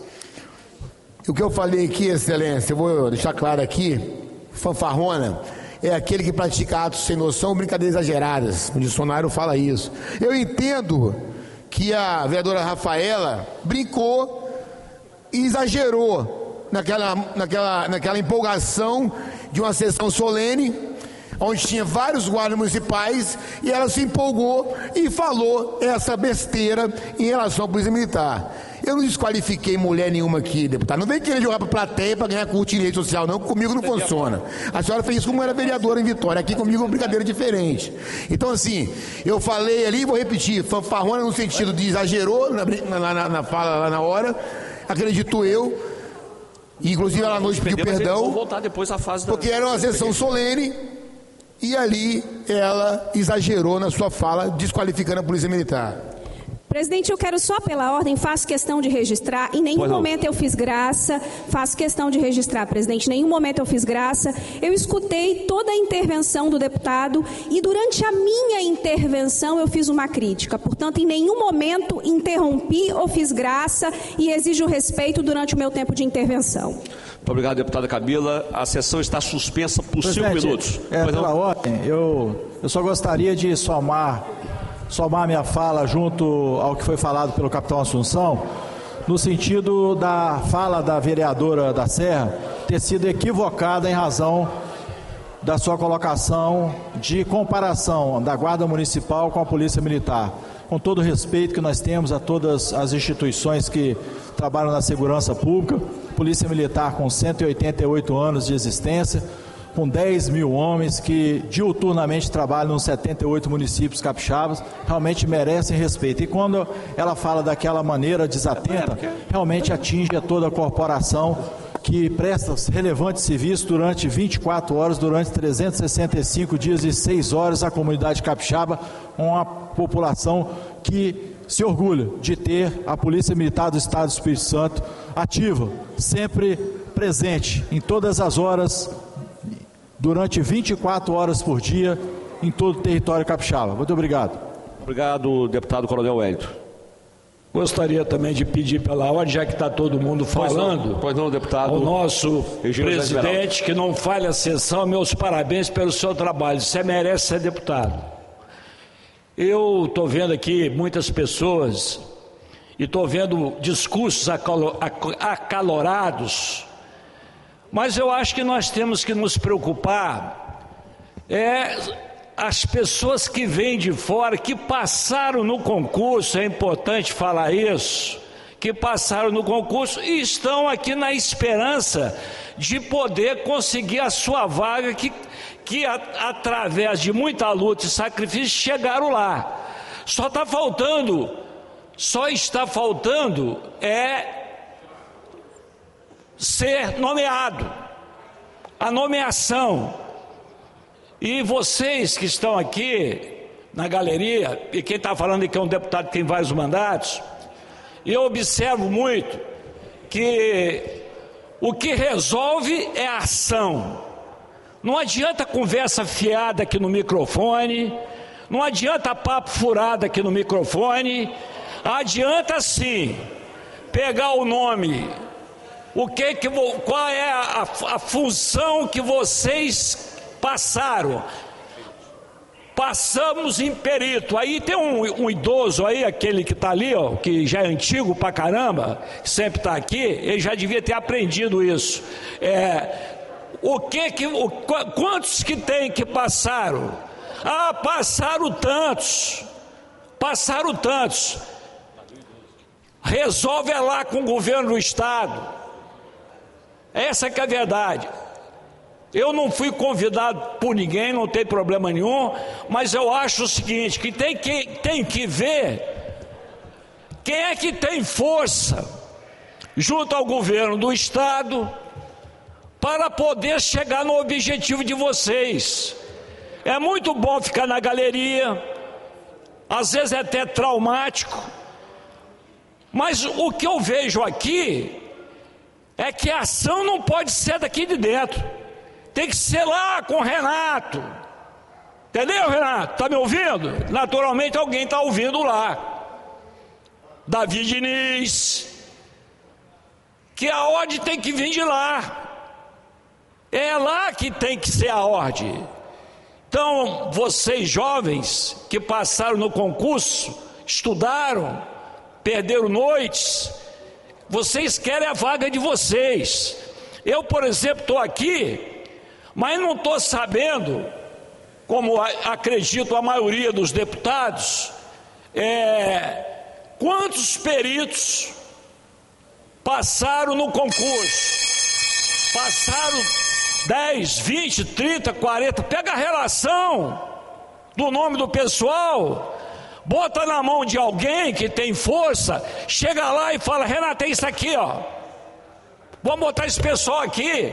O que eu falei aqui, excelência, eu vou deixar claro aqui, fanfarrona é aquele que pratica atos sem noção, brincadeiras exageradas. O dicionário fala isso. Eu entendo que a vereadora Rafaela brincou e exagerou naquela, naquela, naquela empolgação de uma sessão solene, onde tinha vários guardas municipais, e ela se empolgou e falou essa besteira em relação à polícia militar. Eu não desqualifiquei mulher nenhuma aqui, deputado. Não vem querer jogar para a plateia para ganhar curso de rede social, não. Comigo não funciona. A senhora fez isso como era vereadora em Vitória. Aqui comigo é uma brincadeira diferente. Então, assim, eu falei ali, vou repetir, fanfarrona no sentido de exagerou na, na, na, na fala lá na hora, acredito eu. Inclusive ela à noite pediu perdão. Vou voltar depois à fase da... Porque era uma sessão solene e ali ela exagerou na sua fala, desqualificando a Polícia Militar. Presidente, eu quero só pela ordem, faço questão de registrar, em nenhum momento eu fiz graça, faço questão de registrar, presidente, em nenhum momento eu fiz graça, eu escutei toda a intervenção do deputado e durante a minha intervenção eu fiz uma crítica, portanto, em nenhum momento interrompi ou fiz graça e exijo respeito durante o meu tempo de intervenção. Muito obrigado, deputada Camila. A sessão está suspensa por cinco minutos. É, pois pela não? ordem, eu, eu só gostaria de somar... somar minha fala junto ao que foi falado pelo capitão Assunção, no sentido da fala da vereadora da Serra ter sido equivocada em razão da sua colocação de comparação da Guarda Municipal com a Polícia Militar. Com todo o respeito que nós temos a todas as instituições que trabalham na segurança pública, Polícia Militar com cento e oitenta e oito anos de existência, com dez mil homens que diuturnamente trabalham nos setenta e oito municípios capixabas, realmente merecem respeito. E quando ela fala daquela maneira desatenta, realmente atinge a toda a corporação que presta relevantes serviços durante vinte e quatro horas, durante trezentos e sessenta e cinco dias e seis horas, a comunidade capixaba, uma população que se orgulha de ter a Polícia Militar do Estado do Espírito Santo ativa, sempre presente, em todas as horas, durante vinte e quatro horas por dia, em todo o território capixaba. Muito obrigado. Obrigado, deputado Coronel Wellington. Gostaria também de pedir pela ordem, já que está todo mundo falando, pois não, pois não, deputado, ao nosso presidente, que não falhe a sessão, meus parabéns pelo seu trabalho, você merece ser deputado. Eu estou vendo aqui muitas pessoas, e estou vendo discursos acalorados, mas eu acho que nós temos que nos preocupar é as pessoas que vêm de fora, que passaram no concurso, é importante falar isso, que passaram no concurso e estão aqui na esperança de poder conseguir a sua vaga, que, que a, através de muita luta e sacrifício chegaram lá. Só está faltando, só está faltando é ser nomeado, a nomeação. E vocês que estão aqui na galeria, e quem está falando que é um deputado que tem vários mandatos, eu observo muito que o que resolve é a ação. Não adianta conversa fiada aqui no microfone, não adianta papo furado aqui no microfone, adianta sim pegar o nome, o que que qual é a, a função que vocês passaram. Passamos em perito. Aí tem um, um idoso aí, aquele que está ali, ó, que já é antigo pra caramba, que sempre está aqui, ele já devia ter aprendido isso. É, o que que, o, quantos que tem que passaram? Ah, passaram tantos, passaram tantos. Resolve é lá com o governo do estado. Essa que é a verdade. Eu não fui convidado por ninguém, não tem problema nenhum, mas eu acho o seguinte, que tem que, tem que ver quem é que tem força junto ao governo do estado para poder chegar no objetivo de vocês. É muito bom ficar na galeria, às vezes é até traumático, mas o que eu vejo aqui é que a ação não pode ser daqui de dentro. Tem que ser lá com o Renato. Entendeu, Renato? Está me ouvindo? Naturalmente alguém está ouvindo lá. Davi Diniz. Que a ordem tem que vir de lá. É lá que tem que ser a ordem. Então, vocês jovens que passaram no concurso, estudaram, perderam noites, vocês querem a vaga de vocês. Eu, por exemplo, estou aqui, mas não estou sabendo, como acredito a maioria dos deputados, é, quantos peritos passaram no concurso. Passaram dez, vinte, trinta, quarenta, pega a relação do nome do pessoal, bota na mão de alguém que tem força, chega lá e fala, Renato, tem isso aqui, ó, vamos botar esse pessoal aqui.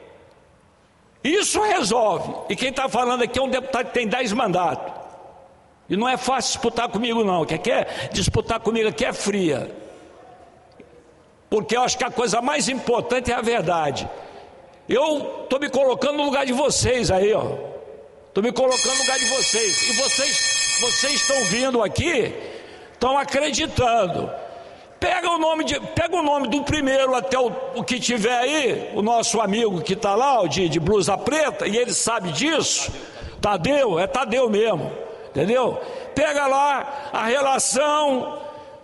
Isso resolve. E quem está falando aqui é um deputado que tem dez mandatos. E não é fácil disputar comigo não. Quem quer disputar comigo aqui é fria. Porque eu acho que a coisa mais importante é a verdade. Eu estou me colocando no lugar de vocês aí, ó. Estou me colocando no lugar de vocês. E vocês, vocês estão vindo aqui, estão acreditando. Pega o nome de, pega o nome do primeiro até o, o que tiver aí, o nosso amigo que está lá, o de, de blusa preta, e ele sabe disso. Tadeu, é Tadeu mesmo, entendeu? Pega lá a relação.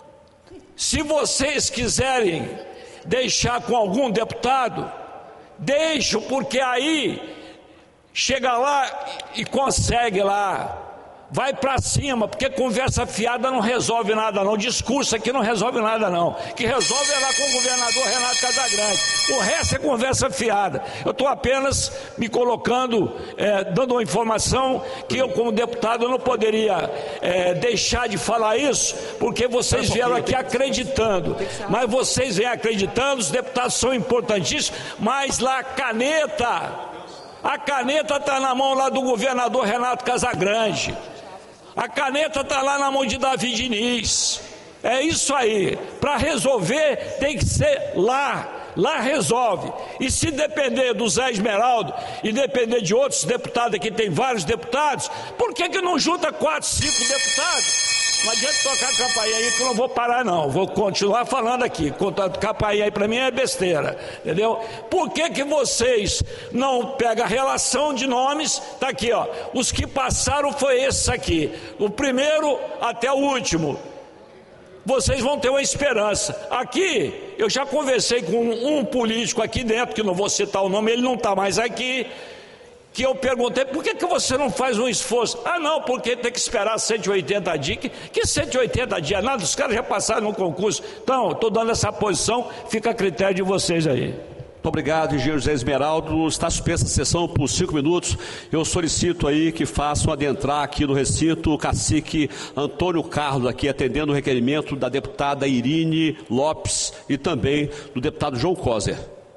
Se vocês quiserem deixar com algum deputado, deixo, porque aí chega lá e consegue lá. Vai para cima, porque conversa fiada não resolve nada não, discurso aqui não resolve nada não, que resolve é lá com o governador Renato Casagrande, o resto é conversa fiada. Eu estou apenas me colocando, é, dando uma informação que eu como deputado não poderia é, deixar de falar isso, porque vocês vieram aqui acreditando, mas vocês vêm acreditando, os deputados são importantíssimos, mas lá a caneta, a caneta está na mão lá do governador Renato Casagrande. A caneta está lá na mão de Davi Diniz. É isso aí. Para resolver tem que ser lá. Lá resolve. E se depender do Zé Esmeraldo e depender de outros deputados, aqui tem vários deputados, por que que não junta quatro, cinco deputados? Não adianta tocar campainha aí que eu não vou parar não, vou continuar falando aqui. Campainha aí para mim é besteira, entendeu? Por que que vocês não pegam a relação de nomes? Tá aqui, ó, os que passaram foi esses aqui, o primeiro até o último. Vocês vão ter uma esperança. Aqui, eu já conversei com um político aqui dentro, que não vou citar o nome, ele não está mais aqui, que eu perguntei, por que, que você não faz um esforço? Ah, não, porque tem que esperar cento e oitenta dias. Que, que cento e oitenta dias? Nada, os caras já passaram no concurso. Então, estou dando essa posição, fica a critério de vocês aí. Muito obrigado, engenheiro José Esmeraldo. Está suspensa a sessão por cinco minutos. Eu solicito aí que façam adentrar aqui no recinto o cacique Antônio Carlos, aqui atendendo o requerimento da deputada Irine Lopes e também do deputado João Coser.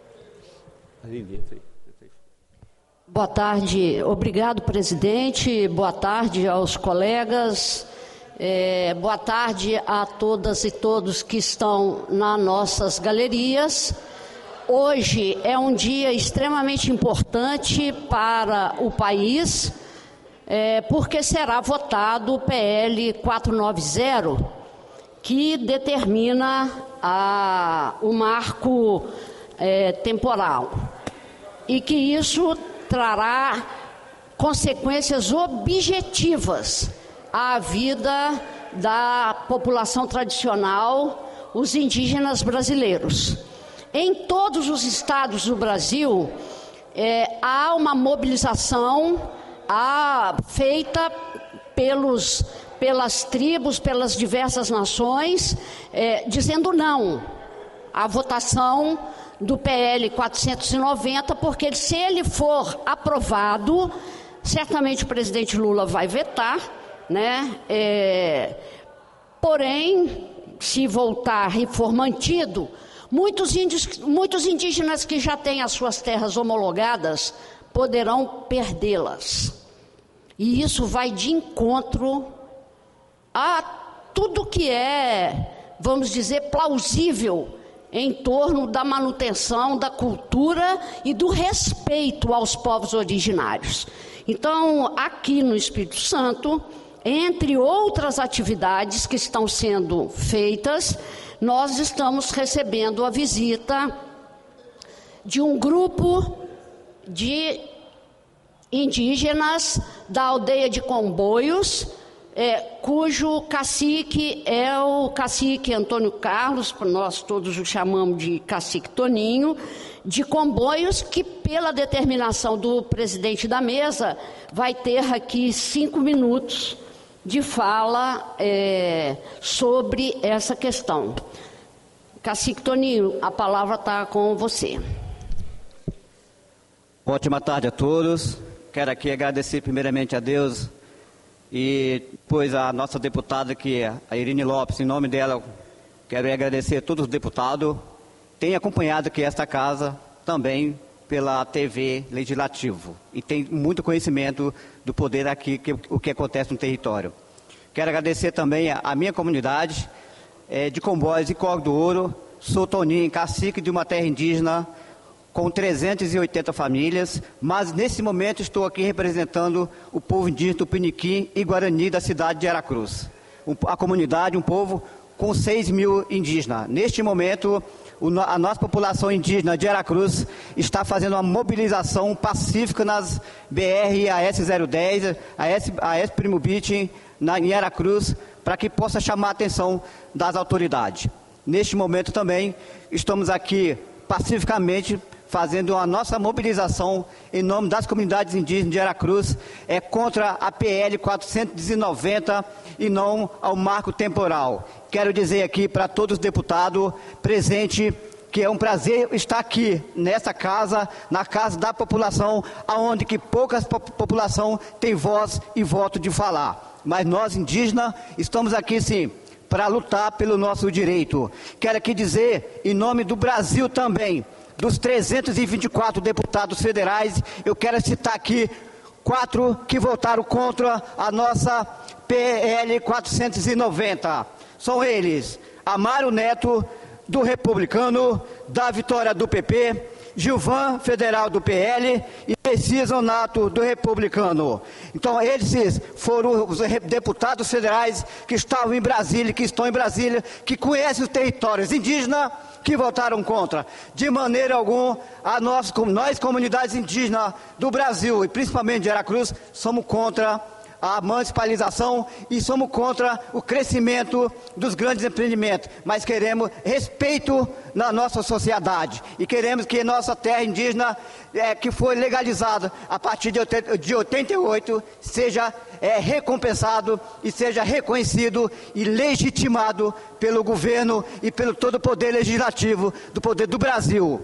Boa tarde, obrigado, presidente. Boa tarde aos colegas. É, boa tarde a todas e todos que estão nas nossas galerias. Hoje é um dia extremamente importante para o país, é, porque será votado o P L quatrocentos e noventa, que determina a, o marco é, temporal, e que isso trará consequências objetivas à vida da população tradicional, os indígenas brasileiros. Em todos os estados do Brasil, é, há uma mobilização há, feita pelos, pelas tribos, pelas diversas nações, é, dizendo não à votação do P L quatrocentos e noventa, porque se ele for aprovado, certamente o presidente Lula vai vetar, né? É, porém, se voltar e for mantido, muitos, índios, muitos indígenas que já têm as suas terras homologadas poderão perdê-las. E isso vai de encontro a tudo que é, vamos dizer, plausível em torno da manutenção da cultura e do respeito aos povos originários. Então, aqui no Espírito Santo, entre outras atividades que estão sendo feitas, nós estamos recebendo a visita de um grupo de indígenas da aldeia de Comboios, É, cujo cacique é o cacique Antônio Carlos, nós todos o chamamos de cacique Toninho, de Comboios, que pela determinação do presidente da mesa, vai ter aqui cinco minutos de fala é, sobre essa questão. Cacique Toninho, a palavra está com você. Ótima tarde a todos. Quero aqui agradecer primeiramente a Deus e depois a nossa deputada, que é a Irine Lopes, em nome dela, quero agradecer a todos os deputados. Tenho acompanhado aqui esta casa também pela T V Legislativo e tem muito conhecimento do poder aqui, que, o que acontece no território. Quero agradecer também a, a minha comunidade é, de Comboios e Córrego do Ouro. Sou Toninho, cacique de uma terra indígena com trezentas e oitenta famílias, mas nesse momento estou aqui representando o povo indígena Tupiniquim e Guarani da cidade de Aracruz. A comunidade, um povo com seis mil indígenas. Neste momento, a nossa população indígena de Aracruz está fazendo uma mobilização pacífica nas B R, a S zero dez, a S, a S Primo Beach, na, em Aracruz, para que possa chamar a atenção das autoridades. Neste momento também, estamos aqui pacificamente fazendo a nossa mobilização em nome das comunidades indígenas de Aracruz, é contra a P L quatrocentos e noventa e não ao marco temporal. Quero dizer aqui para todos os deputados presentes que é um prazer estar aqui nessa casa, na casa da população, aonde que poucas população tem voz e voto de falar. Mas nós indígenas estamos aqui sim para lutar pelo nosso direito. Quero aqui dizer em nome do Brasil também, dos trezentos e vinte e quatro deputados federais, eu quero citar aqui quatro que votaram contra a nossa P L quatrocentos e noventa. São eles: Amaro Neto, do Republicano, da Vitória do P P, Gilvan, federal do P L, e Messias Onato, do Republicano. Então, esses foram os deputados federais que estavam em Brasília, que estão em Brasília, que conhecem os territórios indígenas, que votaram contra. De maneira alguma, a nós, nós, comunidades indígenas do Brasil, e principalmente de Aracruz, somos contra a municipalização e somos contra o crescimento dos grandes empreendimentos, mas queremos respeito na nossa sociedade e queremos que nossa terra indígena, é, que foi legalizada a partir de oitenta e oito, seja é, recompensado e seja reconhecido e legitimado pelo governo e pelo todo o poder legislativo do poder do Brasil.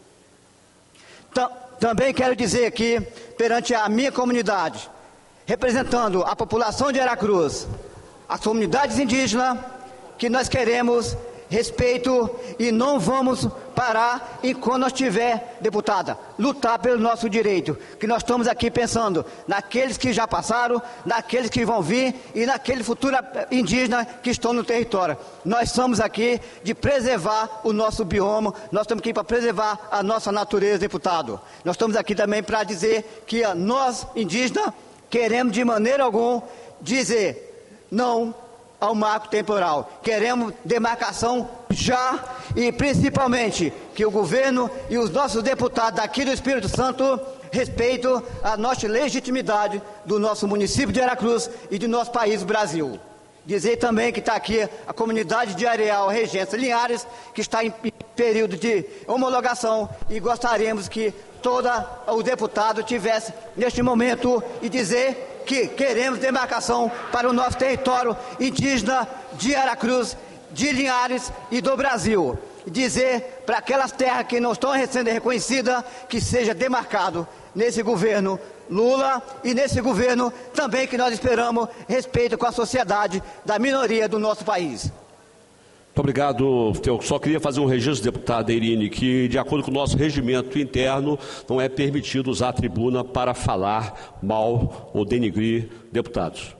Também quero dizer aqui, perante a minha comunidade, representando a população de Aracruz, as comunidades indígenas, que nós queremos respeito e não vamos parar enquanto nós tiver, deputada, lutar pelo nosso direito, que nós estamos aqui pensando naqueles que já passaram, naqueles que vão vir e naquele futuro indígena que estão no território. Nós estamos aqui de preservar o nosso bioma, nós estamos aqui para preservar a nossa natureza, deputado. Nós estamos aqui também para dizer que nós, indígenas, queremos de maneira alguma dizer não ao marco temporal. Queremos demarcação já e principalmente que o governo e os nossos deputados daqui do Espírito Santo respeitem a nossa legitimidade do nosso município de Aracruz e do nosso país, Brasil. Dizer também que está aqui a comunidade de Areal Regência Linhares, que está em período de homologação e gostaríamos que todo o deputado tivesse neste momento e dizer que queremos demarcação para o nosso território indígena de Aracruz, de Linhares e do Brasil. Dizer para aquelas terras que não estão sendo reconhecidas que seja demarcado nesse governo Lula e nesse governo também que nós esperamos respeito com a sociedade da minoria do nosso país. Muito obrigado. Eu só queria fazer um registro, deputada Irine, que de acordo com o nosso regimento interno, não é permitido usar a tribuna para falar mal ou denigrir deputados.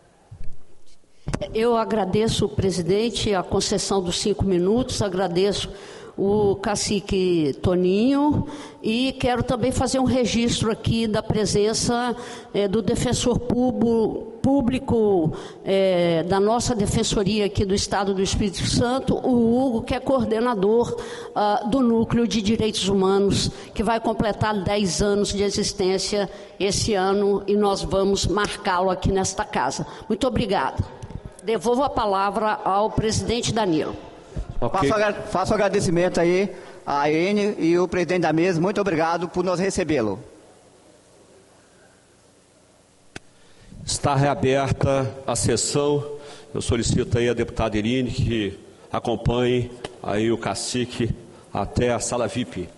Eu agradeço, presidente, a concessão dos cinco minutos, agradeço o cacique Toninho e quero também fazer um registro aqui da presença eh, do defensor público, público eh, da nossa defensoria aqui do Estado do Espírito Santo, o Hugo, que é coordenador ah, do Núcleo de Direitos Humanos, que vai completar dez anos de existência esse ano e nós vamos marcá-lo aqui nesta casa. Muito obrigada. Devolvo a palavra ao presidente Danilo. Okay. Faço, faço agradecimento aí à Irine e o presidente da mesa, muito obrigado por nos recebê-lo. Está reaberta a sessão. Eu solicito aí a deputada Irine que acompanhe aí o cacique até a sala V I P.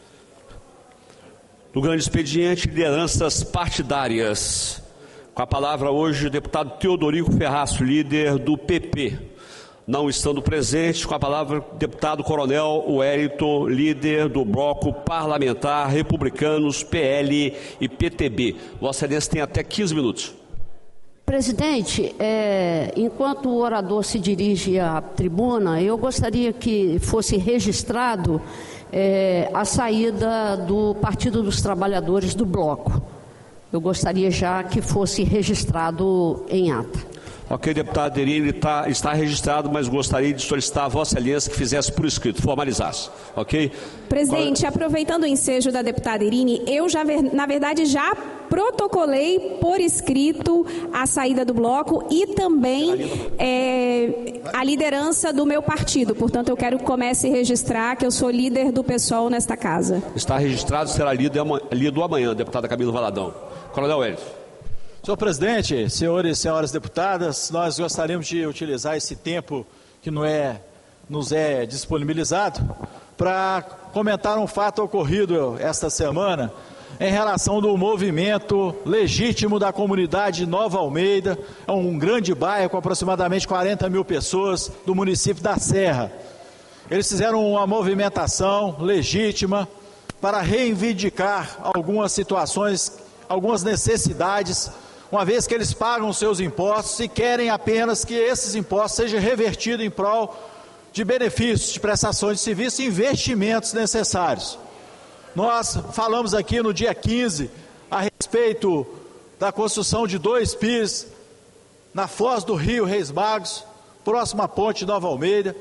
No grande expediente, lideranças partidárias. Com a palavra hoje o deputado Teodorico Ferraço, líder do P P. Não estando presente, com a palavra o deputado Coronel Wellington, líder do bloco parlamentar Republicanos, P L e P T B. Vossa Excelência tem até quinze minutos. Presidente, é, enquanto o orador se dirige à tribuna, eu gostaria que fosse registrado é, a saída do Partido dos Trabalhadores do bloco. Eu gostaria já que fosse registrado em ata. Ok, deputado Irine, tá, está registrado, mas gostaria de solicitar a Vossa Excelência que fizesse por escrito, formalizasse, ok? Presidente, Qual... aproveitando o ensejo da deputada Irine, eu já, na verdade, já protocolei por escrito a saída do bloco e também é, a liderança do meu partido. Portanto, eu quero que comece a registrar que eu sou líder do PSOL nesta casa. Está registrado, será lido, lido amanhã, deputada Camila Valadão. Coronel Wellington. Senhor presidente, senhores e senhoras deputadas, nós gostaríamos de utilizar esse tempo que não é, nos é disponibilizado para comentar um fato ocorrido esta semana em relação do movimento legítimo da comunidade Nova Almeida, é um grande bairro com aproximadamente quarenta mil pessoas do município da Serra. Eles fizeram uma movimentação legítima para reivindicar algumas situações, algumas necessidades, uma vez que eles pagam seus impostos e querem apenas que esses impostos sejam revertidos em prol de benefícios, de prestações de serviços e investimentos necessários. Nós falamos aqui no dia quinze a respeito da construção de dois piers na foz do rio Reis Magos, próximo à ponte Nova Almeida.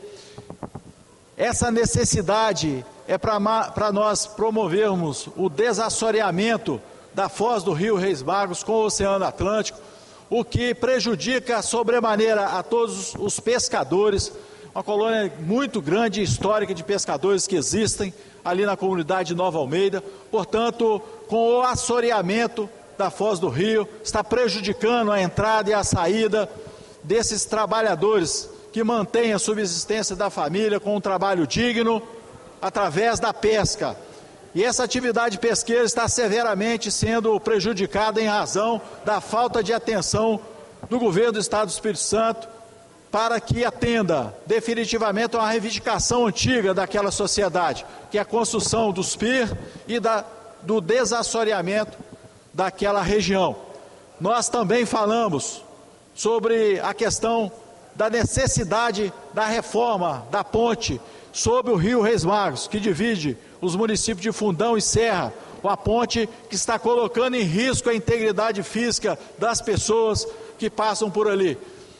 Essa necessidade é para nós promovermos o desassoreamento da foz do rio Reis Magos com o Oceano Atlântico, o que prejudica sobremaneira a todos os pescadores, uma colônia muito grande e histórica de pescadores que existem ali na comunidade de Nova Almeida. Portanto, com o assoreamento da Foz do Rio, está prejudicando a entrada e a saída desses trabalhadores que mantêm a subsistência da família com um trabalho digno através da pesca. E essa atividade pesqueira está severamente sendo prejudicada em razão da falta de atenção do governo do Estado do Espírito Santo para que atenda definitivamente a uma reivindicação antiga daquela sociedade, que é a construção dos pier e da, do desassoreamento daquela região. Nós também falamos sobre a questão da necessidade da reforma da ponte sobre o rio Reis Magos, que divide os municípios de Fundão e Serra, uma ponte que está colocando em risco a integridade física das pessoas que passam por ali.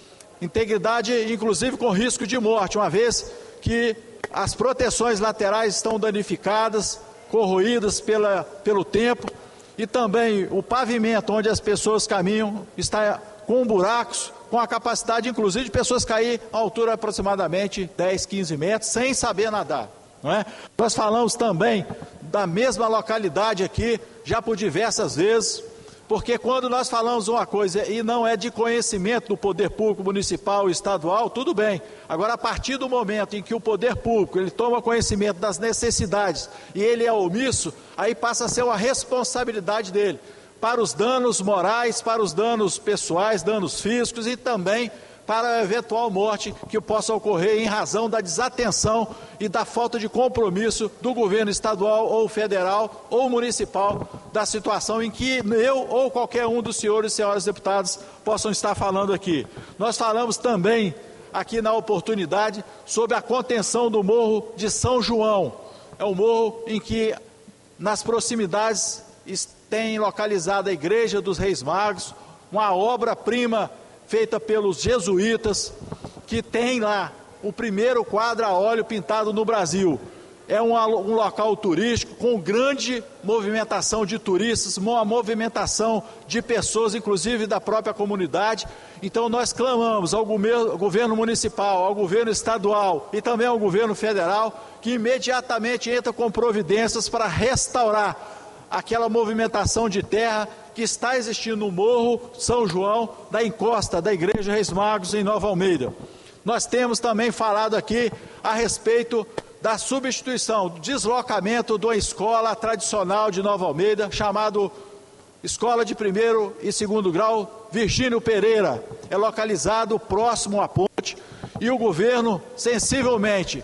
Integridade, inclusive, com risco de morte, uma vez que as proteções laterais estão danificadas, corroídas pela, pelo tempo, e também o pavimento onde as pessoas caminham está com buracos, com a capacidade, inclusive, de pessoas cair a altura aproximadamente dez, quinze metros, sem saber nadar. Não é? Nós falamos também da mesma localidade aqui, já por diversas vezes, porque quando nós falamos uma coisa e não é de conhecimento do poder público municipal e estadual, tudo bem. Agora, a partir do momento em que o poder público ele toma conhecimento das necessidades e ele é omisso, aí passa a ser uma responsabilidade dele, para os danos morais, para os danos pessoais, danos físicos e também para a eventual morte que possa ocorrer em razão da desatenção e da falta de compromisso do governo estadual ou federal ou municipal da situação em que eu ou qualquer um dos senhores e senhoras deputados possam estar falando aqui. Nós falamos também aqui na oportunidade sobre a contenção do Morro de São João. É um morro em que nas proximidades tem localizado a Igreja dos Reis Magos, uma obra-prima feita pelos jesuítas, que tem lá o primeiro quadro a óleo pintado no Brasil. É um, um local turístico com grande movimentação de turistas, uma movimentação de pessoas, inclusive da própria comunidade. Então nós clamamos ao governo, ao governo municipal, ao governo estadual e também ao governo federal, que imediatamente entra com providências para restaurar aquela movimentação de terra que está existindo no Morro São João, da encosta da Igreja Reis Magos em Nova Almeida. Nós temos também falado aqui a respeito da substituição, do deslocamento de uma escola tradicional de Nova Almeida, chamado Escola de Primeiro e Segundo Grau Virgínio Pereira. É localizado próximo à ponte e o governo sensivelmente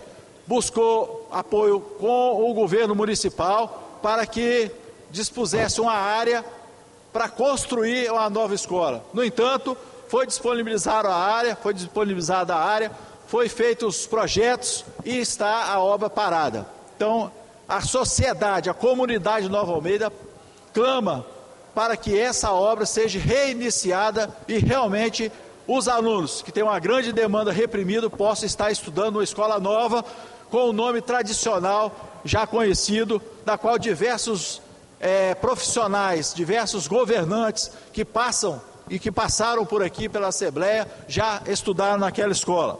buscou apoio com o governo municipal para que dispusesse uma área para construir uma nova escola. No entanto, foi disponibilizada a área, foi disponibilizada a área, foi feitos os projetos e está a obra parada. Então, a sociedade, a comunidade de Nova Almeida clama para que essa obra seja reiniciada e realmente os alunos, que têm uma grande demanda reprimida, possam estar estudando uma escola nova com o nome tradicional já conhecido, da qual diversos É, profissionais, diversos governantes que passam e que passaram por aqui pela Assembleia já estudaram naquela escola.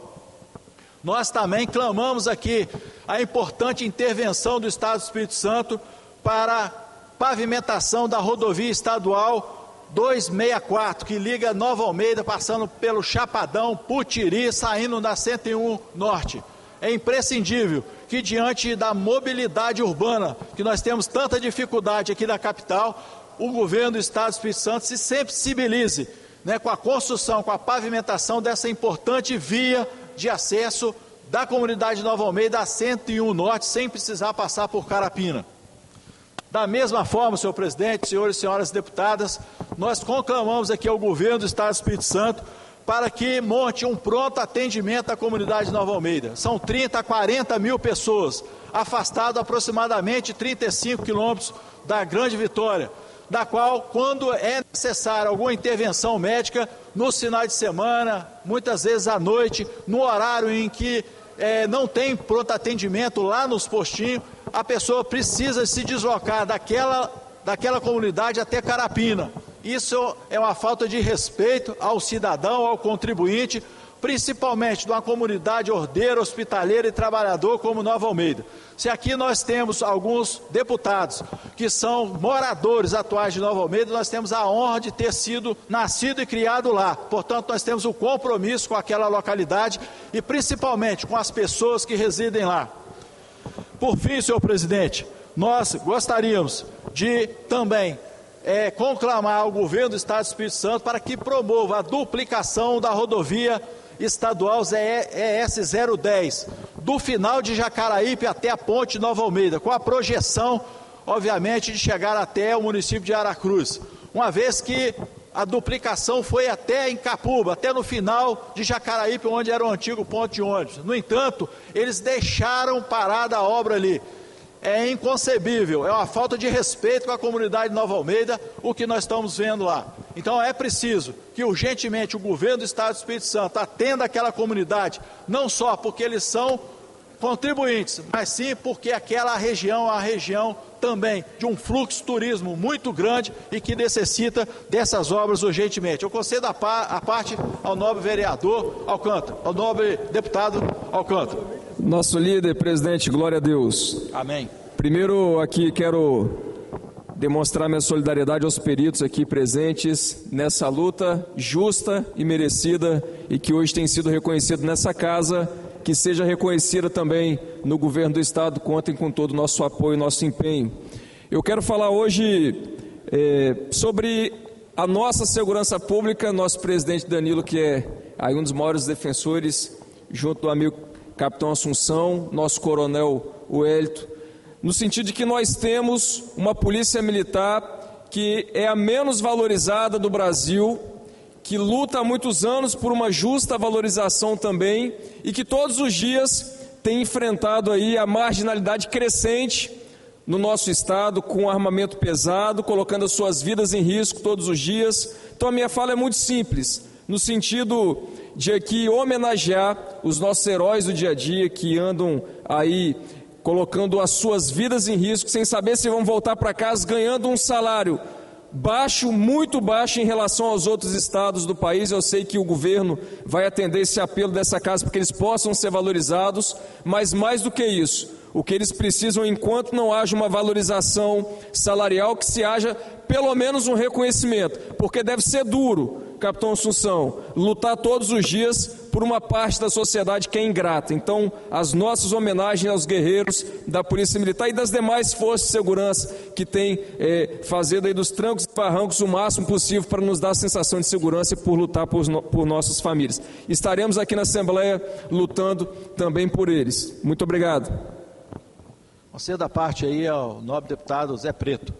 Nós também clamamos aqui a importante intervenção do Estado do Espírito Santo para a pavimentação da rodovia estadual duzentos e sessenta e quatro, que liga Nova Almeida, passando pelo Chapadão, Putiri, saindo da cento e um Norte. É imprescindível que, diante da mobilidade urbana, que nós temos tanta dificuldade aqui na capital, o governo do Estado do Espírito Santo se sensibilize, né, com a construção, com a pavimentação dessa importante via de acesso da comunidade de Nova Almeida a cento e um Norte, sem precisar passar por Carapina. Da mesma forma, senhor presidente, senhores e senhoras deputadas, nós conclamamos aqui ao governo do Estado do Espírito Santo para que monte um pronto atendimento à comunidade de Nova Almeida. São trinta a quarenta mil pessoas, afastadas aproximadamente trinta e cinco quilômetros da Grande Vitória, da qual, quando é necessária alguma intervenção médica, nos finais de semana, muitas vezes à noite, no horário em que é, não tem pronto atendimento lá nos postinhos, a pessoa precisa se deslocar daquela, daquela comunidade até Carapina. Isso é uma falta de respeito ao cidadão, ao contribuinte, principalmente de uma comunidade ordeira, hospitaleira e trabalhador como Nova Almeida. Se aqui nós temos alguns deputados que são moradores atuais de Nova Almeida, nós temos a honra de ter sido nascido e criado lá. Portanto, nós temos o compromisso com aquela localidade e principalmente com as pessoas que residem lá. Por fim, senhor presidente, nós gostaríamos de também é, conclamar ao governo do Estado do Espírito Santo para que promova a duplicação da rodovia estadual E S zero dez, do final de Jacaraípe até a ponte Nova Almeida, com a projeção, obviamente, de chegar até o município de Aracruz, uma vez que a duplicação foi até em Capuba, até no final de Jacaraípe, onde era o antigo ponto de ônibus. No entanto, eles deixaram parada a obra ali. É inconcebível, é uma falta de respeito com a comunidade de Nova Almeida, o que nós estamos vendo lá. Então é preciso que urgentemente o governo do Estado do Espírito Santo atenda aquela comunidade, não só porque eles são contribuintes, mas sim porque aquela região é uma região também de um fluxo de turismo muito grande e que necessita dessas obras urgentemente. Eu concedo a, par, a parte ao nobre vereador Alcântara, ao nobre deputado Alcântara. Nosso líder, presidente, glória a Deus. Amém. Primeiro aqui quero demonstrar minha solidariedade aos peritos aqui presentes nessa luta justa e merecida e que hoje tem sido reconhecido nessa casa, que seja reconhecida também no governo do Estado. Contem com todo o nosso apoio e nosso empenho. Eu quero falar hoje é, sobre a nossa segurança pública. Nosso presidente Danilo, que é aí um dos maiores defensores, junto do amigo capitão Assunção, nosso coronel Wellington, no sentido de que nós temos uma polícia militar que é a menos valorizada do Brasil, que luta há muitos anos por uma justa valorização também e que todos os dias tem enfrentado aí a marginalidade crescente no nosso estado com armamento pesado, colocando as suas vidas em risco todos os dias. Então a minha fala é muito simples, no sentido de aqui homenagear os nossos heróis do dia a dia que andam aí colocando as suas vidas em risco sem saber se vão voltar para casa ganhando um salário baixo, muito baixo em relação aos outros estados do país. Eu sei que o governo vai atender esse apelo dessa casa para que eles possam ser valorizados, mas mais do que isso, o que eles precisam, enquanto não haja uma valorização salarial, que se haja pelo menos um reconhecimento, porque deve ser duro, capitão Assunção, lutar todos os dias por uma parte da sociedade que é ingrata. Então, as nossas homenagens aos guerreiros da Polícia Militar e das demais forças de segurança que têm é, fazido aí dos trancos e barrancos o máximo possível para nos dar a sensação de segurança e por lutar por, por nossas famílias. Estaremos aqui na Assembleia lutando também por eles. Muito obrigado. Concedo a parte aí ao nobre deputado Zé Preto.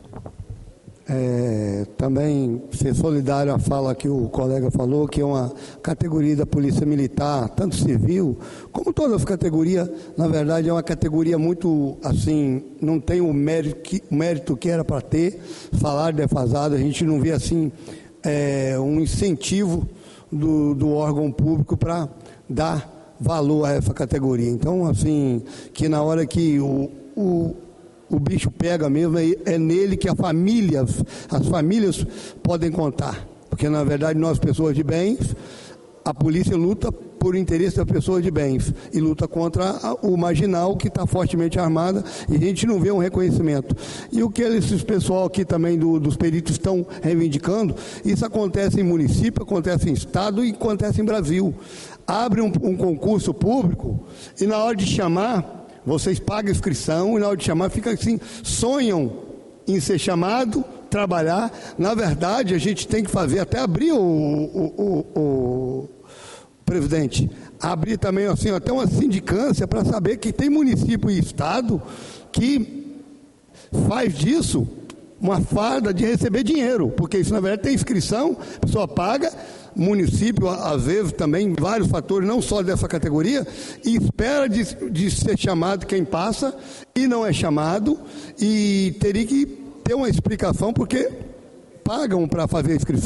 É, também ser solidário à fala que o colega falou, que é uma categoria da Polícia Militar, tanto civil, como todas as categorias, na verdade é uma categoria muito, assim, não tem o mérito que, o mérito que era para ter, salário defasado, a gente não vê, assim, é, um incentivo do, do órgão público para dar valor a essa categoria. Então, assim, que na hora que o, o O bicho pega mesmo, é nele que a família, as famílias podem contar. Porque, na verdade, nós, pessoas de bens, a polícia luta por interesse das pessoas de bens e luta contra o marginal que está fortemente armado e a gente não vê um reconhecimento. E o que esses pessoal aqui também do, dos peritos estão reivindicando, isso acontece em município, acontece em estado e acontece em Brasil. Abre um, um concurso público e na hora de chamar, vocês pagam inscrição e na hora de chamar fica assim, sonham em ser chamado, trabalhar. Na verdade, a gente tem que fazer, até abrir o, o, o, o presidente, abrir também assim, até uma sindicância para saber que tem município e estado que faz disso uma farda de receber dinheiro, porque isso na verdade tem inscrição, a pessoa paga, município, às vezes também, vários fatores, não só dessa categoria, e espera de, de ser chamado quem passa, e não é chamado, e teria que ter uma explicação, porque pagam para fazer a inscrição.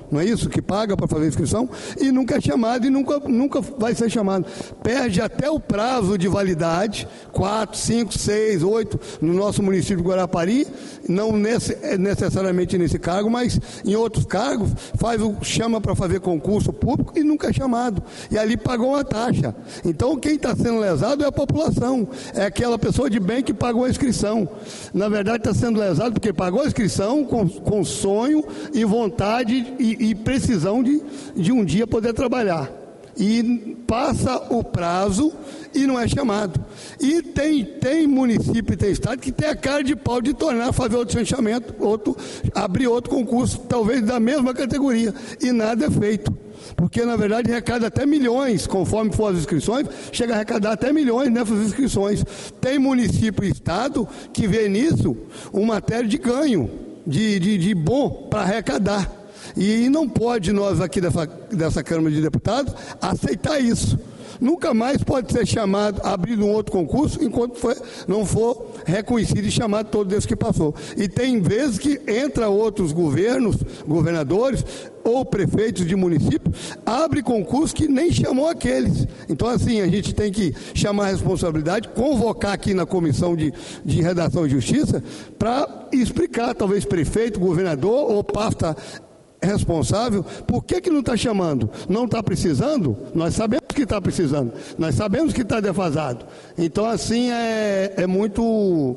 não é isso? Que paga para fazer inscrição e nunca é chamado e nunca, nunca vai ser chamado. Perde até o prazo de validade, quatro, cinco, seis, oito, no nosso município de Guarapari, não nesse, necessariamente nesse cargo, mas em outros cargos, faz o, chama para fazer concurso público e nunca é chamado. E ali pagou uma taxa. Então quem está sendo lesado é a população, é aquela pessoa de bem que pagou a inscrição. Na verdade está sendo lesado porque pagou a inscrição com, com sonho e vontade e, e precisão de, de um dia poder trabalhar. E passa o prazo e não é chamado. E tem, tem município e tem estado que tem a cara de pau de tornar, fazer outro fechamento, outro, abrir outro concurso, talvez da mesma categoria, e nada é feito. Porque, na verdade, arrecada até milhões, conforme for as inscrições, chega a arrecadar até milhões nessas inscrições. Tem município e estado que vê nisso uma matéria de ganho, de, de, de bom para arrecadar. E não pode nós aqui dessa, dessa Câmara de Deputados aceitar isso. Nunca mais pode ser chamado, abrido um outro concurso, enquanto for, não for reconhecido e chamado todo esse que passou. E tem vezes que entra outros governos, governadores ou prefeitos de município, abre concurso que nem chamou aqueles. Então, assim, a gente tem que chamar a responsabilidade, convocar aqui na Comissão de, de Redação e Justiça, para explicar, talvez prefeito, governador ou pasta responsável, por que que não está chamando? Não está precisando? Nós sabemos que está precisando, nós sabemos que está defasado. Então, assim, é, é muito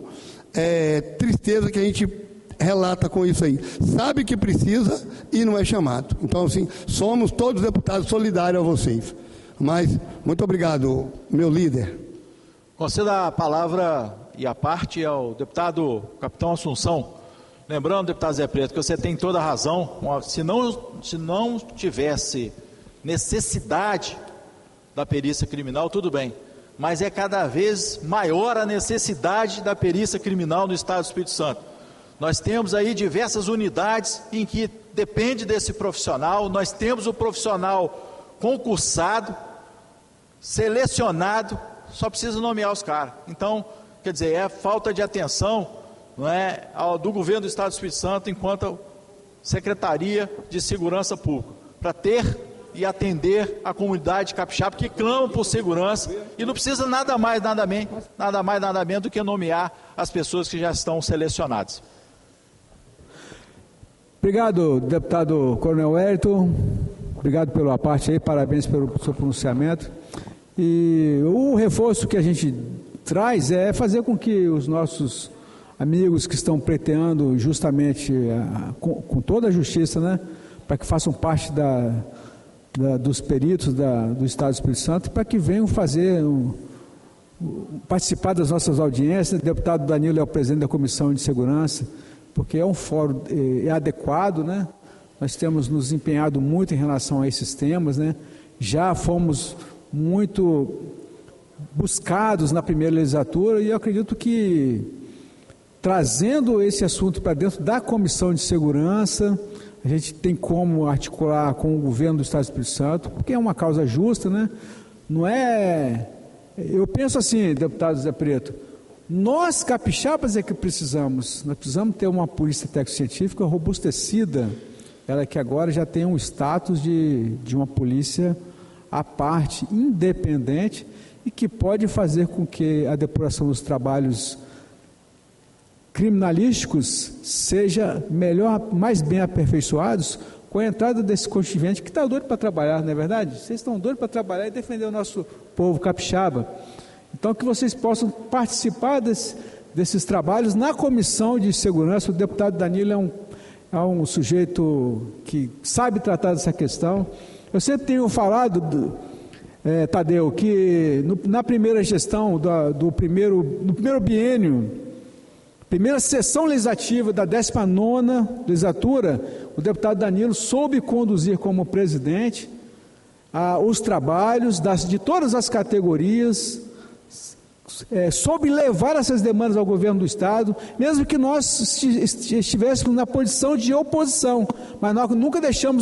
é, tristeza que a gente relata com isso aí. Sabe que precisa e não é chamado. Então, assim, somos todos deputados solidários a vocês. Mas, muito obrigado, meu líder. Conceda a palavra e a parte ao deputado Capitão Assunção. Lembrando, deputado Zé Preto, que você tem toda a razão. Se não, se não tivesse necessidade da perícia criminal, tudo bem. Mas é cada vez maior a necessidade da perícia criminal no Estado do Espírito Santo. Nós temos aí diversas unidades em que depende desse profissional. Nós temos o profissional concursado, selecionado, só precisa nomear os caras. Então, quer dizer, é falta de atenção, não é, do governo do Estado do Espírito Santo enquanto Secretaria de Segurança Pública, para ter e atender a comunidade capixaba que clama por segurança e não precisa nada mais, nada menos, nada mais, nada menos do que nomear as pessoas que já estão selecionadas. Obrigado, deputado Coronel Wellington, obrigado pela parte aí, parabéns pelo seu pronunciamento. E o reforço que a gente traz é fazer com que os nossos amigos que estão pleiteando justamente a, com, com toda a justiça, né, para que façam parte da, da, dos peritos da, do Estado do Espírito Santo, para que venham fazer, um, um, participar das nossas audiências. O deputado Danilo é o presidente da Comissão de Segurança, porque é um fórum é, é adequado, né? Nós temos nos empenhado muito em relação a esses temas, né? Já fomos muito buscados na primeira legislatura e eu acredito que trazendo esse assunto para dentro da Comissão de Segurança, a gente tem como articular com o governo do Estado do Espírito Santo, porque é uma causa justa, né? Não é... Eu penso assim, deputado Zé Preto, nós capixabas é que precisamos, nós precisamos ter uma polícia técnico-científica robustecida, ela que agora já tem um status de, de uma polícia à parte, independente, e que pode fazer com que a depuração dos trabalhos criminalísticos seja melhor, mais bem aperfeiçoados com a entrada desse contingente que está doido para trabalhar, não é verdade? Vocês estão doidos para trabalhar e defender o nosso povo capixaba. Então, que vocês possam participar desse, desses trabalhos na Comissão de Segurança. O deputado Danilo é um, é um sujeito que sabe tratar dessa questão. Eu sempre tenho falado, do, é, Tadeu, que no, na primeira gestão, do, do primeiro, no primeiro biênio, primeira sessão legislativa da décima nona legislatura, o deputado Danilo soube conduzir como presidente ah, os trabalhos das, de todas as categorias, é, soube levar essas demandas ao governo do Estado, mesmo que nós estivéssemos na posição de oposição, mas nós nunca deixamos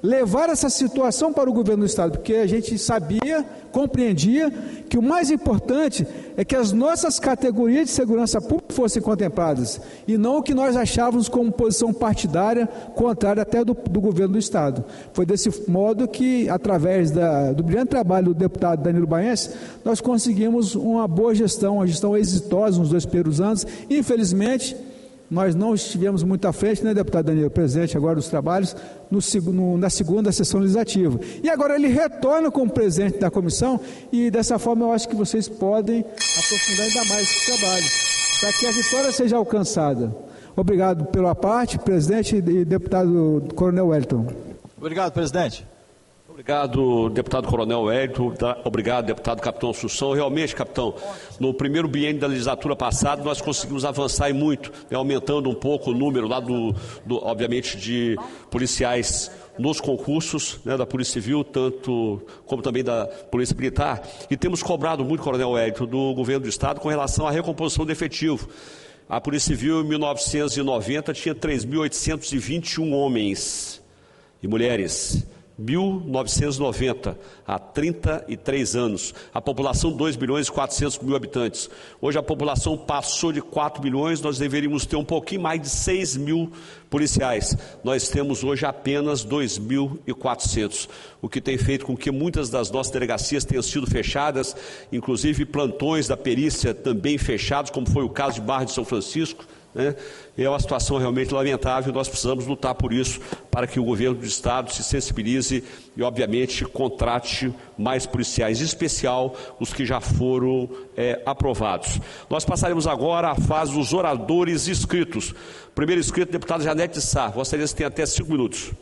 levar essa situação para o governo do Estado, porque a gente sabia, compreendia que o mais importante é que as nossas categorias de segurança pública fossem contempladas, e não o que nós achávamos como posição partidária, contrária até do, do governo do Estado. Foi desse modo que, através da, do brilhante trabalho do deputado Danilo Baense, nós conseguimos uma boa gestão, uma gestão exitosa nos dois primeiros anos. Infelizmente, nós não estivemos muito à frente, né, deputado Danilo, presidente agora dos trabalhos, no, no, na segunda sessão legislativa. E agora ele retorna como presidente da comissão, e dessa forma eu acho que vocês podem aprofundar ainda mais esse trabalho, para que a vitória seja alcançada. Obrigado pela parte, presidente e deputado Coronel Wellington. Obrigado, presidente. Obrigado, deputado Coronel Wellington. Obrigado, deputado Capitão Assunção. Realmente, capitão, no primeiro biênio da legislatura passada, nós conseguimos avançar e muito, né, aumentando um pouco o número lá do, do obviamente, de policiais nos concursos, né, da Polícia Civil, tanto como também da Polícia Militar. E temos cobrado muito, Coronel Wellington, do governo do Estado com relação à recomposição do efetivo. A Polícia Civil, em mil novecentos e noventa, tinha três mil oitocentos e vinte e um homens e mulheres. mil novecentos e noventa, há trinta e três anos, a população dois milhões e quatrocentos mil habitantes. Hoje a população passou de quatro milhões, nós deveríamos ter um pouquinho mais de seis mil policiais. Nós temos hoje apenas dois mil e quatrocentos, o que tem feito com que muitas das nossas delegacias tenham sido fechadas, inclusive plantões da perícia também fechados, como foi o caso de Barra de São Francisco. Né? É uma situação realmente lamentável, nós precisamos lutar por isso, para que o governo do Estado se sensibilize e, obviamente, contrate mais policiais, em especial os que já foram é, aprovados. Nós passaremos agora à fase dos oradores inscritos. Primeiro inscrito, deputado Janete de Sá. Vossa Excelência tem até cinco minutos.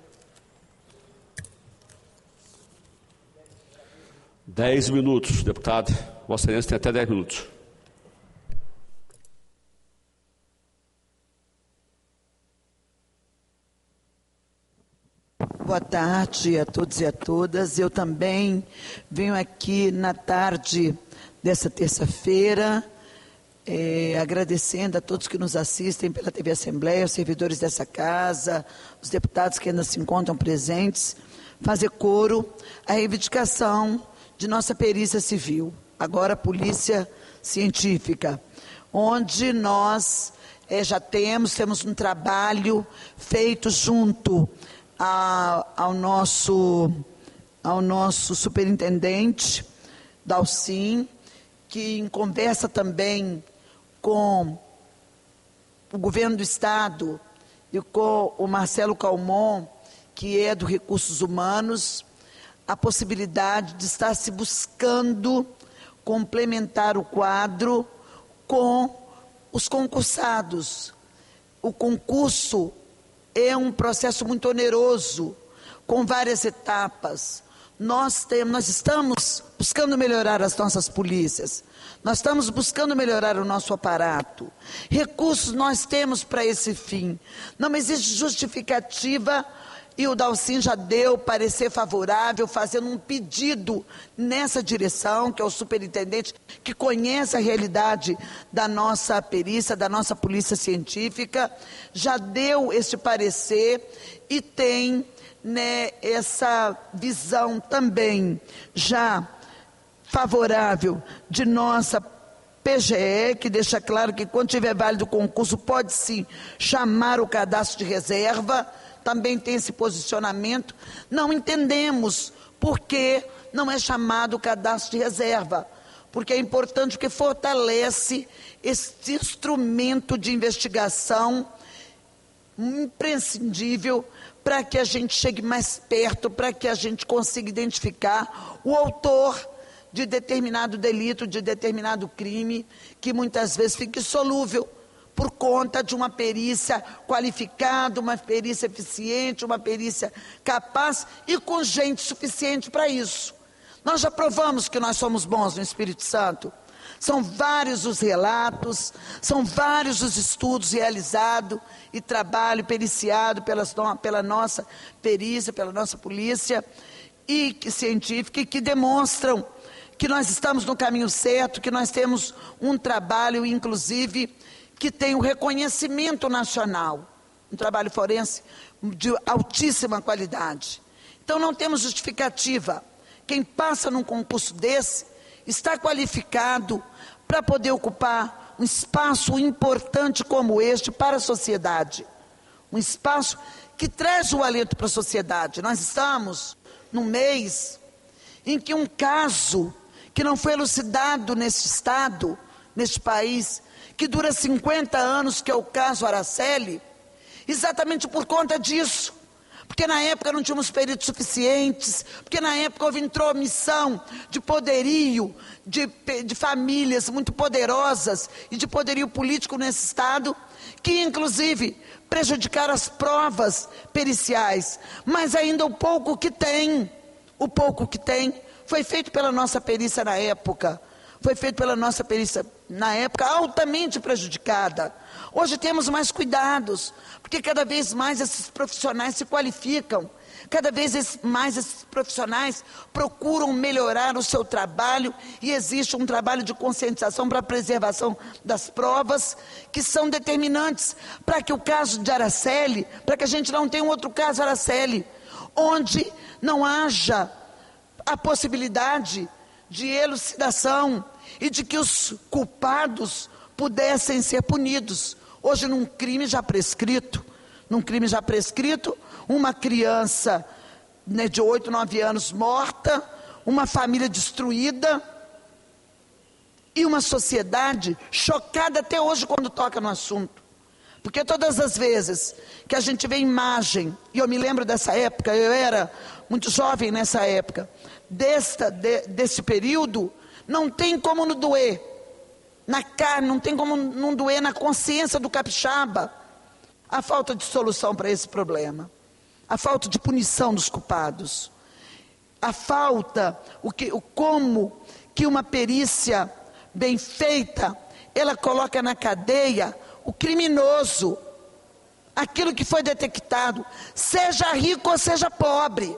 Dez minutos, deputado. Vossa Excelência tem até dez minutos. Boa tarde a todos e a todas. Eu também venho aqui na tarde dessa terça-feira, é, agradecendo a todos que nos assistem pela T V Assembleia, os servidores dessa casa, os deputados que ainda se encontram presentes, fazer coro à reivindicação de nossa perícia civil, agora Polícia Científica, onde nós é, já temos, temos um trabalho feito junto ao nosso, ao nosso superintendente Dalcin, que em conversa também com o governo do Estado e com o Marcelo Calmon, que é do Recursos Humanos, a possibilidade de estar se buscando complementar o quadro com os concursados. O concurso é um processo muito oneroso, com várias etapas. Nós, temos, nós estamos buscando melhorar as nossas polícias, nós estamos buscando melhorar o nosso aparato. Recursos nós temos para esse fim. Não existe justificativa, e o Dalcin já deu parecer favorável, fazendo um pedido nessa direção, que é o superintendente, que conhece a realidade da nossa perícia, da nossa polícia científica, já deu esse parecer e tem, né, essa visão também já favorável de nossa P G E, que deixa claro que quando tiver válido o concurso, pode sim chamar o cadastro de reserva. Também tem esse posicionamento. Não entendemos por que não é chamado o cadastro de reserva, porque é importante, porque fortalece esse instrumento de investigação imprescindível para que a gente chegue mais perto, para que a gente consiga identificar o autor de determinado delito, de determinado crime, que muitas vezes fica insolúvel por conta de uma perícia qualificada, uma perícia eficiente, uma perícia capaz e com gente suficiente para isso. Nós já provamos que nós somos bons no Espírito Santo. São vários os relatos, são vários os estudos realizados e trabalho periciado pelas, pela nossa perícia, pela nossa polícia e que, científica, e que demonstram que nós estamos no caminho certo, que nós temos um trabalho, inclusive, que tem o reconhecimento nacional. um trabalho forense de altíssima qualidade. Então não temos justificativa. Quem passa num concurso desse está qualificado para poder ocupar um espaço importante como este para a sociedade. Um espaço que traz o alento para a sociedade. Nós estamos num mês em que um caso que não foi elucidado neste estado, neste país, que dura cinquenta anos, que é o caso Araceli, exatamente por conta disso. Porque na época não tínhamos peritos suficientes, porque na época houve intromissão de poderio, de, de famílias muito poderosas e de poderio político nesse estado, que inclusive prejudicaram as provas periciais. Mas ainda o pouco que tem, o pouco que tem, foi feito pela nossa perícia na época, foi feito pela nossa perícia na época altamente prejudicada. Hoje temos mais cuidados, porque cada vez mais esses profissionais se qualificam, cada vez mais esses profissionais procuram melhorar o seu trabalho e existe um trabalho de conscientização para a preservação das provas que são determinantes para que o caso de Araceli, para que a gente não tenha um outro caso Araceli, onde não haja a possibilidade de elucidação e de que os culpados pudessem ser punidos. Hoje, num crime já prescrito, num crime já prescrito, uma criança, né, de oito, nove anos morta, uma família destruída e uma sociedade chocada até hoje quando toca no assunto. Porque todas as vezes que a gente vê imagem, e eu me lembro dessa época, eu era muito jovem nessa época, desta, de, desse período, não tem como não doer na carne, não tem como não doer na consciência do capixaba a falta de solução para esse problema, a falta de punição dos culpados, a falta, o que, o como que uma perícia bem feita, ela coloca na cadeia o criminoso, aquilo que foi detectado, seja rico ou seja pobre.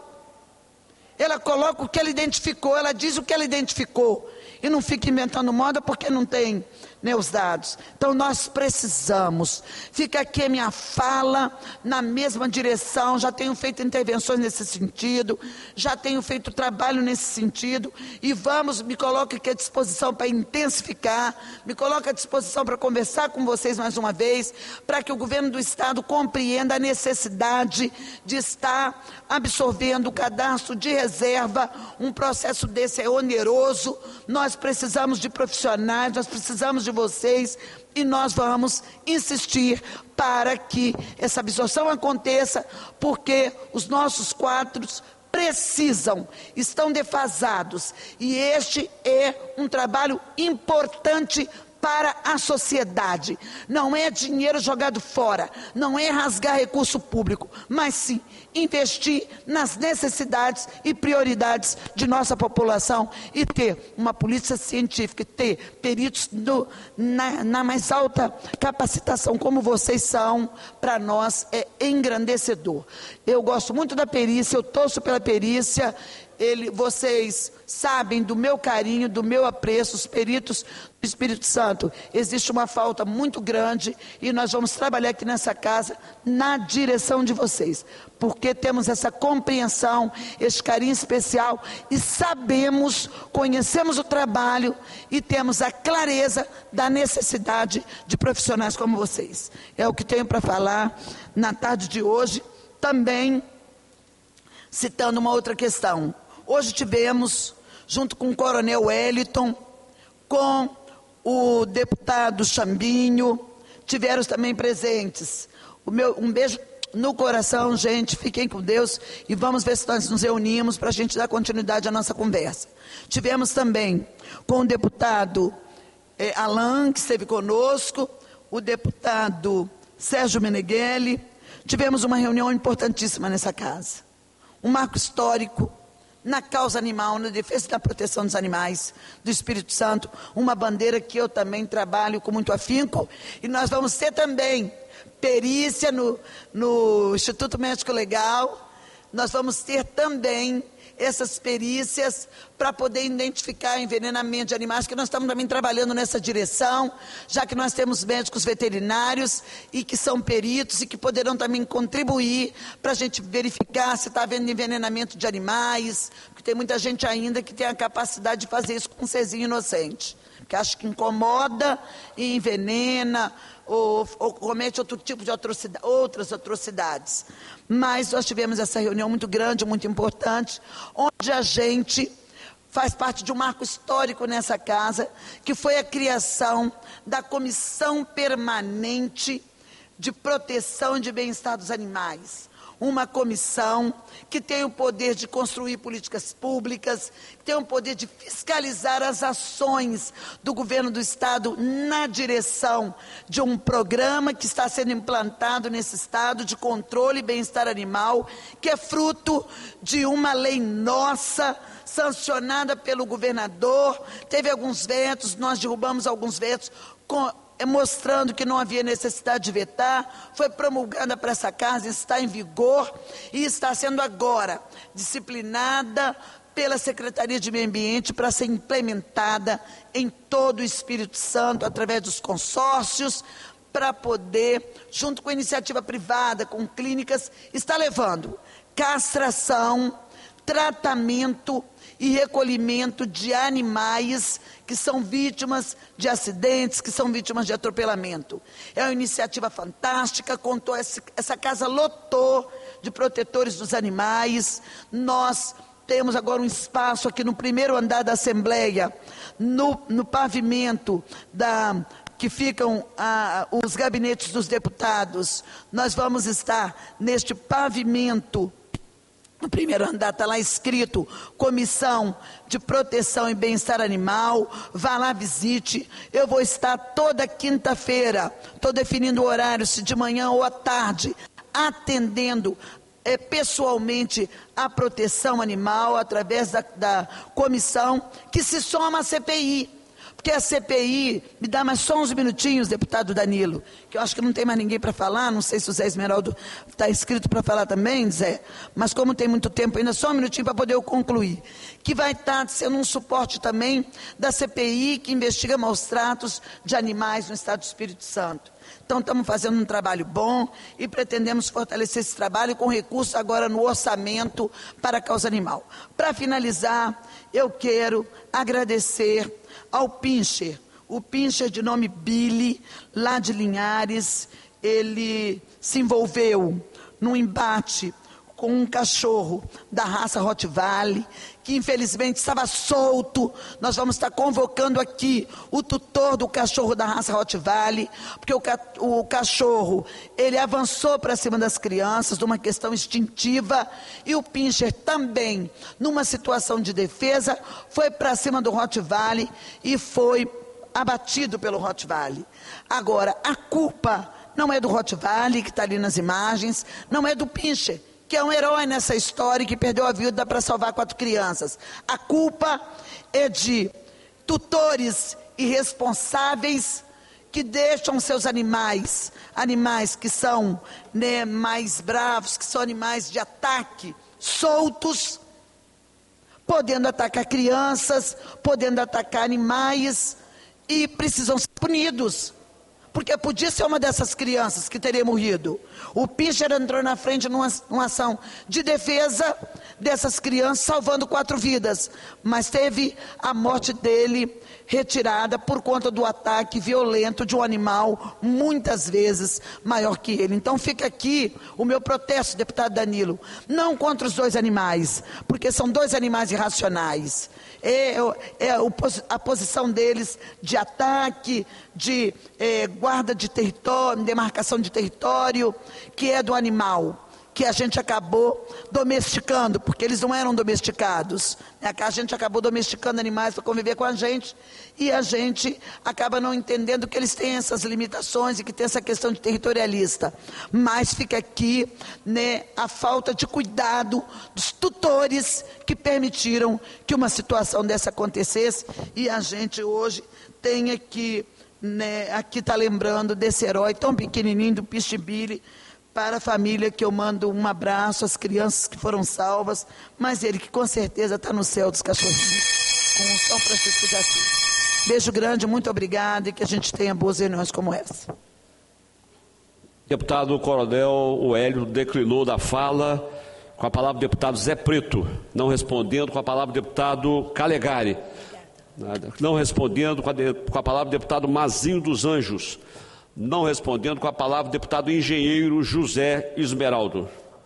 Ela coloca o que ela identificou, ela diz o que ela identificou. E não fica inventando moda porque não tem, né, os dados. Então nós precisamos. Fica aqui a minha fala na mesma direção. Já tenho feito intervenções nesse sentido. Já tenho feito trabalho nesse sentido. E vamos, me coloco aqui à disposição para intensificar. Me coloco à disposição para conversar com vocês mais uma vez. Para que o governo do estado compreenda a necessidade de estar absorvendo o cadastro de reserva. Um processo desse é oneroso. Nós precisamos de profissionais, nós precisamos de vocês e nós vamos insistir para que essa absorção aconteça, porque os nossos quadros precisam, estão defasados e este é um trabalho importante para a sociedade. Não é dinheiro jogado fora, não é rasgar recurso público, mas sim investir nas necessidades e prioridades de nossa população e ter uma polícia científica, ter peritos do, na, na mais alta capacitação, como vocês são, para nós é engrandecedor. Eu gosto muito da perícia, eu torço pela perícia. Ele, vocês sabem do meu carinho, do meu apreço, os peritos do Espírito Santo. Existe uma falta muito grande e nós vamos trabalhar aqui nessa casa na direção de vocês, porque temos essa compreensão, esse carinho especial e sabemos, conhecemos o trabalho e temos a clareza da necessidade de profissionais como vocês. É o que tenho para falar na tarde de hoje, também citando uma outra questão. Hoje tivemos, junto com o coronel Wellington, com o deputado Chambinho, tiveram também presentes. O meu, um beijo no coração, gente, fiquem com Deus e vamos ver se nós nos reunimos para a gente dar continuidade à nossa conversa. Tivemos também com o deputado eh, Alain, que esteve conosco, o deputado Sérgio Meneghelli. Tivemos uma reunião importantíssima nessa casa. Um marco histórico na causa animal, na defesa da proteção dos animais do Espírito Santo, uma bandeira que eu também trabalho com muito afinco, e nós vamos ter também perícia no, no Instituto Médico Legal, nós vamos ter também essas perícias para poder identificar envenenamento de animais, que nós estamos também trabalhando nessa direção, já que nós temos médicos veterinários e que são peritos e que poderão também contribuir para a gente verificar se está havendo envenenamento de animais, porque tem muita gente ainda que tem a capacidade de fazer isso com um serzinho inocente, que acho que incomoda e envenena ou, ou comete outro tipo de atrocidade, outras atrocidades. Mas nós tivemos essa reunião muito grande, muito importante, onde a gente faz parte de um marco histórico nessa casa, que foi a criação da Comissão Permanente de Proteção e de Bem-Estar dos Animais. Uma comissão que tem o poder de construir políticas públicas, que tem o poder de fiscalizar as ações do governo do estado na direção de um programa que está sendo implantado nesse estado de controle e bem-estar animal, que é fruto de uma lei nossa, sancionada pelo governador. Teve alguns vetos, nós derrubamos alguns vetos, com mostrando que não havia necessidade de vetar, foi promulgada para essa casa, está em vigor e está sendo agora disciplinada pela Secretaria de Meio Ambiente para ser implementada em todo o Espírito Santo, através dos consórcios, para poder, junto com a iniciativa privada, com clínicas, estar levando castração, tratamento e recolhimento de animais que são vítimas de acidentes, que são vítimas de atropelamento. É uma iniciativa fantástica, contou, essa casa lotou de protetores dos animais. Nós temos agora um espaço aqui no primeiro andar da Assembleia, no, no pavimento da... que ficam ah, os gabinetes dos deputados. Nós vamos estar neste pavimento. No primeiro andar está lá escrito Comissão de Proteção e Bem-Estar Animal. Vá lá, visite. Eu vou estar toda quinta-feira, estou definindo o horário, se de manhã ou à tarde, atendendo é, pessoalmente a proteção animal, através da, da comissão, que se soma à C P I. Porque a C P I, me dá mais só uns minutinhos, deputado Danilo, que eu acho que não tem mais ninguém para falar, não sei se o Zé Esmeraldo está inscrito para falar também, Zé, mas como tem muito tempo ainda, só um minutinho para poder eu concluir, que vai estar sendo um suporte também da C P I, que investiga maus tratos de animais no estado do Espírito Santo. Então estamos fazendo um trabalho bom e pretendemos fortalecer esse trabalho com recurso agora no orçamento para a causa animal. Para finalizar, eu quero agradecer ao Pincher, o Pincher de nome Billy, lá de Linhares. Ele se envolveu num embate com um cachorro da raça Rottweiler, que infelizmente estava solto. Nós vamos estar convocando aqui o tutor do cachorro da raça Rottweiler, porque o, ca o cachorro, ele avançou para cima das crianças, numa questão instintiva, e o Pincher também, numa situação de defesa, foi para cima do Rottweiler e foi abatido pelo Rottweiler. Agora, a culpa não é do Rottweiler, que está ali nas imagens, não é do Pincher, que é um herói nessa história e que perdeu a vida para salvar quatro crianças. A culpa é de tutores irresponsáveis que deixam seus animais, animais que são, né, mais bravos, que são animais de ataque, soltos, podendo atacar crianças, podendo atacar animais, e precisam ser punidos. Porque podia ser uma dessas crianças que teria morrido. O Pincher entrou na frente numa, numa ação de defesa dessas crianças, salvando quatro vidas. Mas teve a morte dele retirada por conta do ataque violento de um animal, muitas vezes maior que ele. Então fica aqui o meu protesto, deputado Danilo, não contra os dois animais, porque são dois animais irracionais. É, é a posição deles de ataque, de é, guarda de território, demarcação de território, que é do animal, que a gente acabou domesticando, porque eles não eram domesticados. A gente acabou domesticando animais para conviver com a gente, e a gente acaba não entendendo que eles têm essas limitações e que tem essa questão de territorialista. Mas fica aqui, né, a falta de cuidado dos tutores que permitiram que uma situação dessa acontecesse, e a gente hoje tem aqui, né, aqui está lembrando desse herói tão pequenininho, do Pincher Billy, para a família que eu mando um abraço, as crianças que foram salvas, mas ele que com certeza está no céu dos cachorrinhos, com o São Francisco de Assis. Beijo grande, muito obrigada e que a gente tenha boas reuniões como essa. Deputado Coronel o Hélio declinou da fala. Com a palavra o deputado Zé Preto, não respondendo. Com a palavra o deputado Calegari, não respondendo. Com a, de, com a palavra o deputado Mazinho dos Anjos, não respondendo. Com a palavra o deputado engenheiro José Esmeraldo.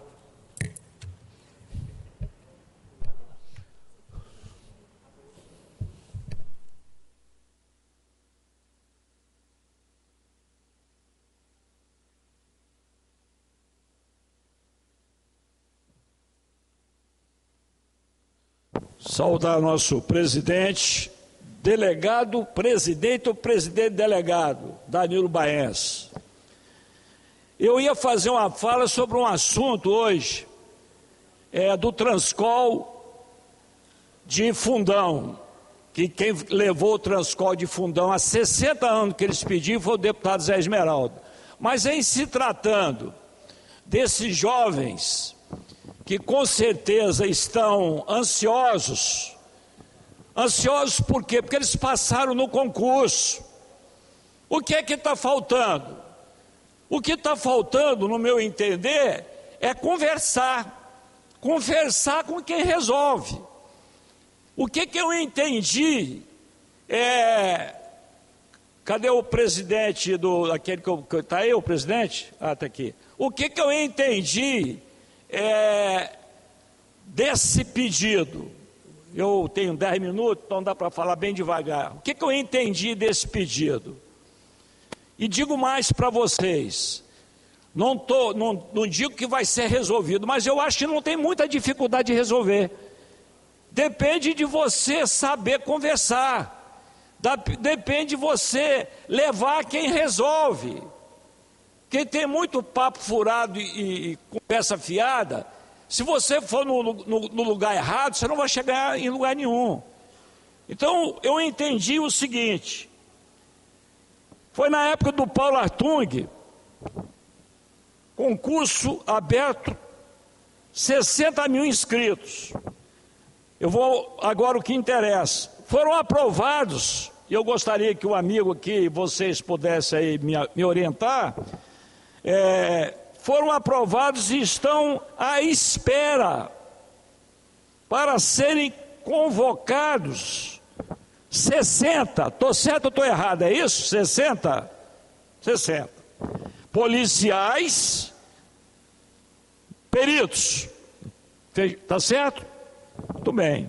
Saudar nosso presidente, delegado, presidente ou presidente delegado, Danilo Baense. Eu ia fazer uma fala sobre um assunto hoje, é, do Transcol de Fundão, que quem levou o Transcol de Fundão há sessenta anos que eles pediram foi o deputado Zé Esmeraldo. Mas em se tratando desses jovens que com certeza estão ansiosos. Ansiosos por quê? Porque eles passaram no concurso. O que é que está faltando? O que está faltando, no meu entender, é conversar. Conversar com quem resolve. O que que eu entendi é... Cadê o presidente do... Aquele que está aí, o presidente? Ah, está aqui. O que que eu entendi... É, desse pedido, eu tenho dez minutos, então dá para falar bem devagar. O que, que eu entendi desse pedido? E digo mais para vocês, não, tô, não, não digo que vai ser resolvido, mas eu acho que não tem muita dificuldade de resolver. Depende de você saber conversar, da, depende de você levar quem resolve. Quem tem muito papo furado e, e conversa fiada, se você for no, no, no lugar errado, você não vai chegar em lugar nenhum. Então, eu entendi o seguinte, foi na época do Paulo Artung, concurso aberto, sessenta mil inscritos. Eu vou agora o que interessa. Foram aprovados, e eu gostaria que o amigo aqui, vocês pudessem aí me, me orientar, É, foram aprovados e estão à espera para serem convocados sessenta, estou certo ou estou errado, é isso? sessenta? sessenta. Policiais, peritos, está certo? Muito bem.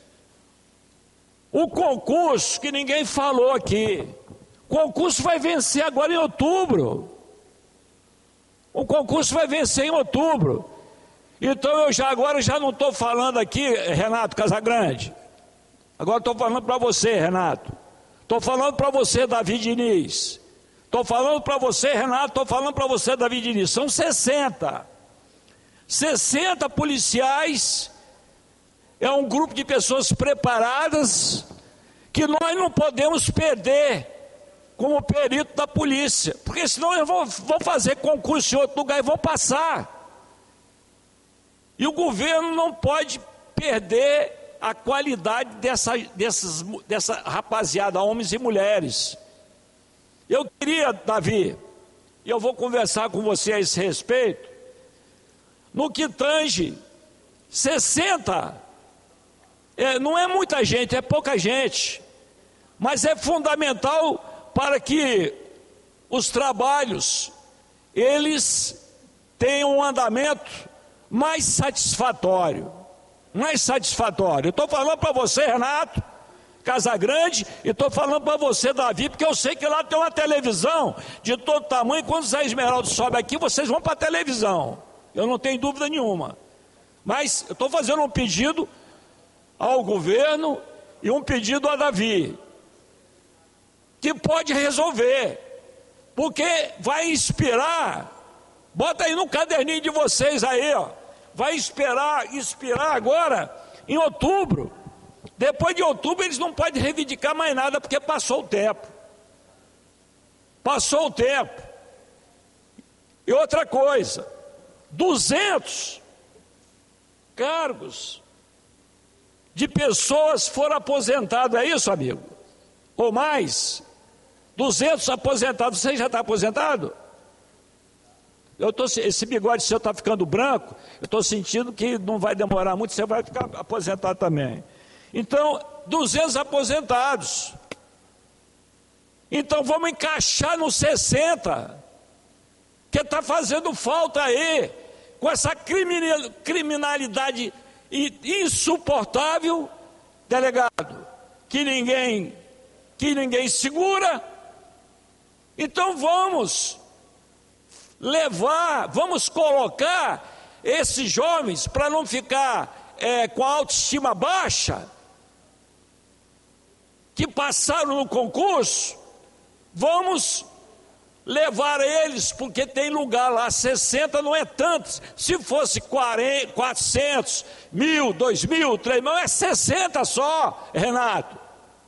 O concurso que ninguém falou aqui, o concurso vai vencer agora em outubro. O concurso vai vencer em outubro. Então eu já agora já não estou falando aqui, Renato Casagrande. Agora estou falando para você, Renato. Estou falando para você, Davi Diniz. Estou falando para você, Renato. Estou falando para você, Davi Diniz. São sessenta. sessenta policiais. É um grupo de pessoas preparadas que nós não podemos perder como perito da polícia, porque senão eu vou, vou fazer concurso em outro lugar e vou passar. E o governo não pode perder a qualidade dessa, dessas, dessa rapaziada, homens e mulheres. Eu queria, Davi, e eu vou conversar com você a esse respeito, no que tange sessenta, é, não é muita gente, é pouca gente, mas é fundamental para que os trabalhos, eles tenham um andamento mais satisfatório, mais satisfatório. Eu estou falando para você, Renato Casagrande, e estou falando para você, Davi, porque eu sei que lá tem uma televisão de todo tamanho, quando o Zé Esmeraldo sobe aqui, vocês vão para a televisão, eu não tenho dúvida nenhuma. Mas eu estou fazendo um pedido ao governo e um pedido a Davi, que pode resolver, porque vai inspirar, bota aí no caderninho de vocês aí, ó, vai inspirar, inspirar agora em outubro. Depois de outubro eles não podem reivindicar mais nada, porque passou o tempo, passou o tempo. E outra coisa, duzentos cargos de pessoas foram aposentados, é isso, amigo? Ou mais? duzentos aposentados, você já está aposentado? Eu tô, esse bigode seu está ficando branco, eu estou sentindo que não vai demorar muito, você vai ficar aposentado também. Então, duzentos aposentados. Então vamos encaixar nos sessenta, que está fazendo falta aí, com essa criminalidade insuportável, delegado, que ninguém, que ninguém segura. Então vamos levar, vamos colocar esses jovens para não ficar é, com a autoestima baixa, que passaram no concurso, vamos levar eles, porque tem lugar lá, sessenta não é tanto, se fosse quarenta, quatrocentos, mil, dois mil, três mil, é sessenta só, Renato.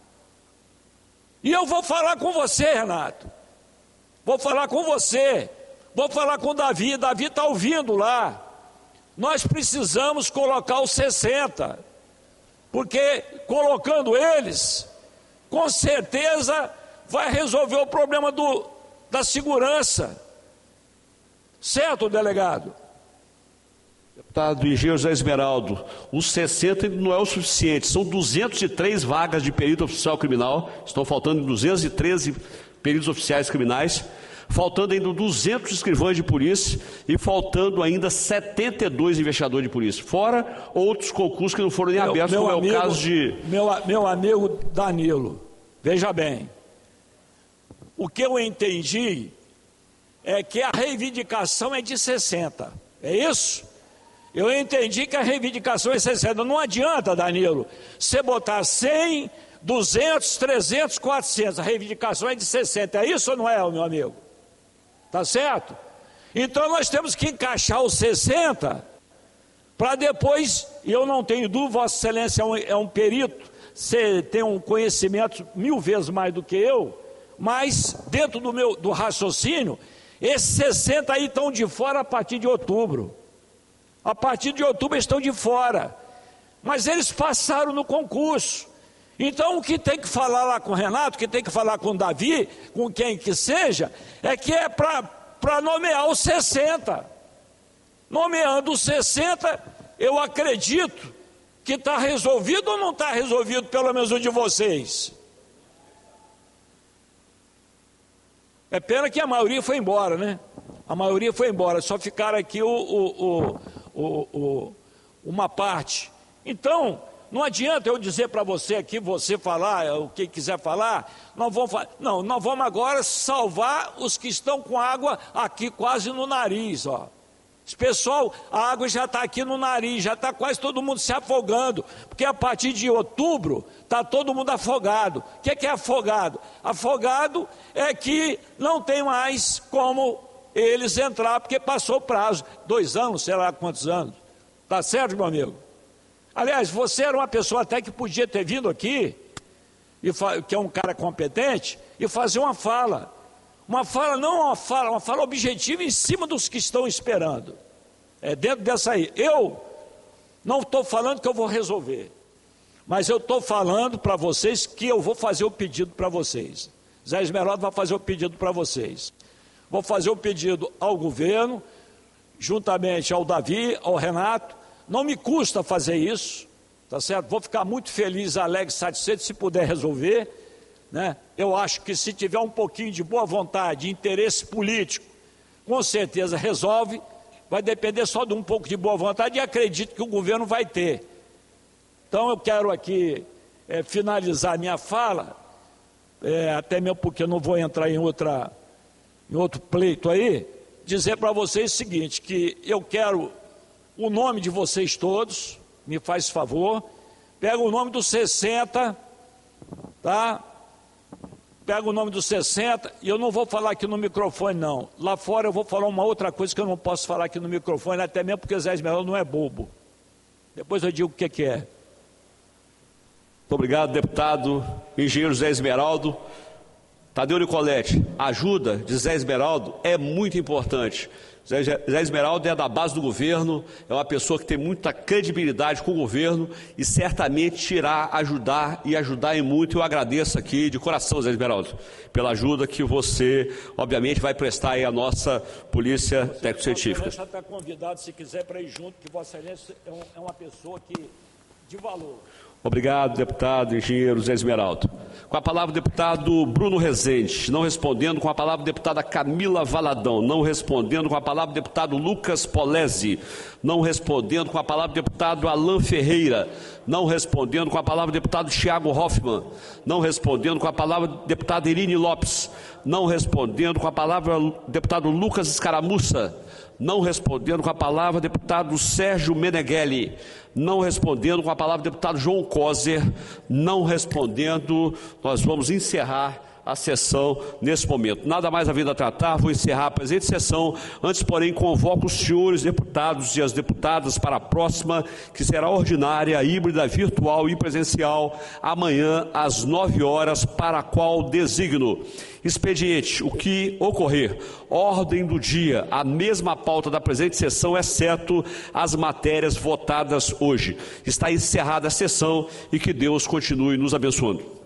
E eu vou falar com você, Renato, vou falar com você, vou falar com o Davi, Davi está ouvindo lá, nós precisamos colocar os sessenta, porque colocando eles, com certeza vai resolver o problema do, da segurança, certo, delegado? Deputado Engenheiro José Esmeraldo, os sessenta não é o suficiente, são duzentas e três vagas de perito oficial criminal, estão faltando duzentos e treze peritos oficiais criminais, faltando ainda duzentos escrivães de polícia e faltando ainda setenta e dois investigadores de polícia, fora outros concursos que não foram nem abertos, como é o caso de... Meu, meu amigo Danilo, veja bem, o que eu entendi é que a reivindicação é de sessenta, é isso? Eu entendi que a reivindicação é sessenta, não adianta, Danilo, você botar cem, duzentos, trezentos, quatrocentos, a reivindicação é de sessenta, é isso ou não é, meu amigo? Tá certo? Então nós temos que encaixar os sessenta, para depois, e eu não tenho dúvida, Vossa Excelência é um, é um perito, você tem um conhecimento mil vezes mais do que eu, mas dentro do meu do raciocínio, esses sessenta aí estão de fora a partir de outubro. A partir de outubro eles estão de fora. Mas eles passaram no concurso. Então o que tem que falar lá com o Renato, o que tem que falar com o Davi, com quem que seja, é que é para nomear os sessenta. Nomeando os sessenta, eu acredito que está resolvido ou não está resolvido, pelo menos o de vocês? É pena que a maioria foi embora, né? A maioria foi embora, só ficaram aqui o, o, o, o, uma parte. Então, não adianta eu dizer para você aqui, você falar o que quiser falar, nós vamos falar, não, nós vamos agora salvar os que estão com água aqui quase no nariz, ó. Esse pessoal, a água já está aqui no nariz, já está quase todo mundo se afogando, porque a partir de outubro está todo mundo afogado. O que é, que é afogado? Afogado é que não tem mais como eles entrar, porque passou o prazo, dois anos, sei lá quantos anos. Tá certo, meu amigo? Aliás, você era uma pessoa até que podia ter vindo aqui, e que é um cara competente, e fazer uma fala. Uma fala, não uma fala, uma fala objetiva em cima dos que estão esperando. É dentro dessa aí. Eu não estou falando que eu vou resolver, mas eu estou falando para vocês que eu vou fazer o pedido para vocês. Zé Esmeraldo vai fazer o pedido para vocês. Vou fazer o pedido ao governo, juntamente ao Davi, ao Renato. Não me custa fazer isso, tá certo? Vou ficar muito feliz, alegre, satisfeito se puder resolver, né? Eu acho que se tiver um pouquinho de boa vontade, interesse político, com certeza resolve. Vai depender só de um pouco de boa vontade e acredito que o governo vai ter. Então eu quero aqui é, finalizar minha fala, é, até mesmo porque eu não vou entrar em, outra, em outro pleito aí, dizer para vocês o seguinte, que eu quero o nome de vocês todos, me faz favor, pega o nome dos sessenta, tá? Pega o nome dos sessenta, e eu não vou falar aqui no microfone não, lá fora eu vou falar uma outra coisa que eu não posso falar aqui no microfone, até mesmo porque Zé Esmeraldo não é bobo, depois eu digo o que, que é. Muito obrigado, deputado Engenheiro José Esmeraldo. Tadeu Nicoletti, a ajuda de Zé Esmeraldo é muito importante. Zé Esmeraldo é da base do governo, é uma pessoa que tem muita credibilidade com o governo e certamente irá ajudar e ajudar em muito. Eu agradeço aqui de coração, Zé Esmeraldo, pela ajuda que você, obviamente, vai prestar aí à nossa Polícia Técnico-Científica. Vossa Excelência está convidado, se quiser, para ir junto, que Vossa Excelência é uma pessoa que, de valor. Obrigado, deputado engenheiro Zé Esmeraldo. Com a palavra o deputado Bruno Rezende, não respondendo. Com a palavra a deputada Camila Valadão, não respondendo. Com a palavra o deputado Lucas Polesi, não respondendo. Com a palavra o deputado Alain Ferreira, não respondendo. Com a palavra o deputado Thiago Hoffmann, não respondendo. Com a palavra a deputada Irine Lopes, não respondendo. Com a palavra o deputado Lucas Escaramuça, não respondendo. Com a palavra o deputado Sérgio Meneghelli, não respondendo. Com a palavra o deputado João Coser, não respondendo. Nós vamos encerrar a sessão nesse momento. Nada mais havendo a tratar, vou encerrar a presente sessão. Antes, porém, convoco os senhores deputados e as deputadas para a próxima, que será ordinária, híbrida, virtual e presencial, amanhã às nove horas, para a qual designo. Expediente, o que ocorrer. Ordem do dia, a mesma pauta da presente sessão, exceto as matérias votadas hoje. Está encerrada a sessão e que Deus continue nos abençoando.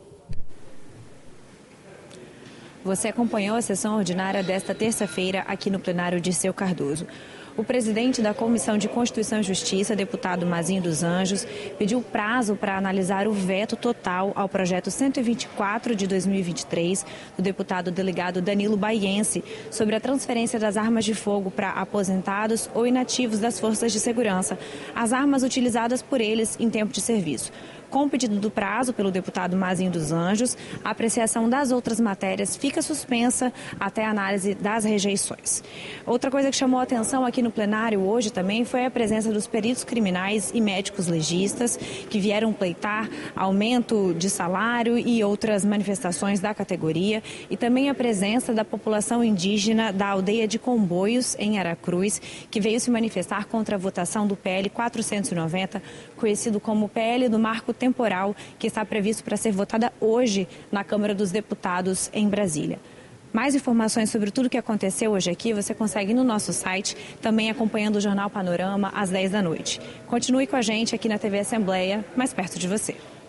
Você acompanhou a sessão ordinária desta terça-feira aqui no plenário Dirceu Cardoso. O presidente da Comissão de Constituição e Justiça, deputado Mazinho dos Anjos, pediu prazo para analisar o veto total ao projeto cento e vinte e quatro de dois mil e vinte e três do deputado delegado Danilo Baiense sobre a transferência das armas de fogo para aposentados ou inativos das forças de segurança, as armas utilizadas por eles em tempo de serviço. Com o pedido do prazo pelo deputado Mazinho dos Anjos, a apreciação das outras matérias fica suspensa até a análise das rejeições. Outra coisa que chamou a atenção aqui no plenário hoje também foi a presença dos peritos criminais e médicos legistas que vieram pleitar aumento de salário e outras manifestações da categoria, e também a presença da população indígena da aldeia de Comboios, em Aracruz, que veio se manifestar contra a votação do P L quatrocentos e noventa, conhecido como P L do Marco Temporal, que está previsto para ser votada hoje na Câmara dos Deputados em Brasília. Mais informações sobre tudo o que aconteceu hoje aqui você consegue no nosso site, também acompanhando o Jornal Panorama às dez da noite. Continue com a gente aqui na T V Assembleia, mais perto de você.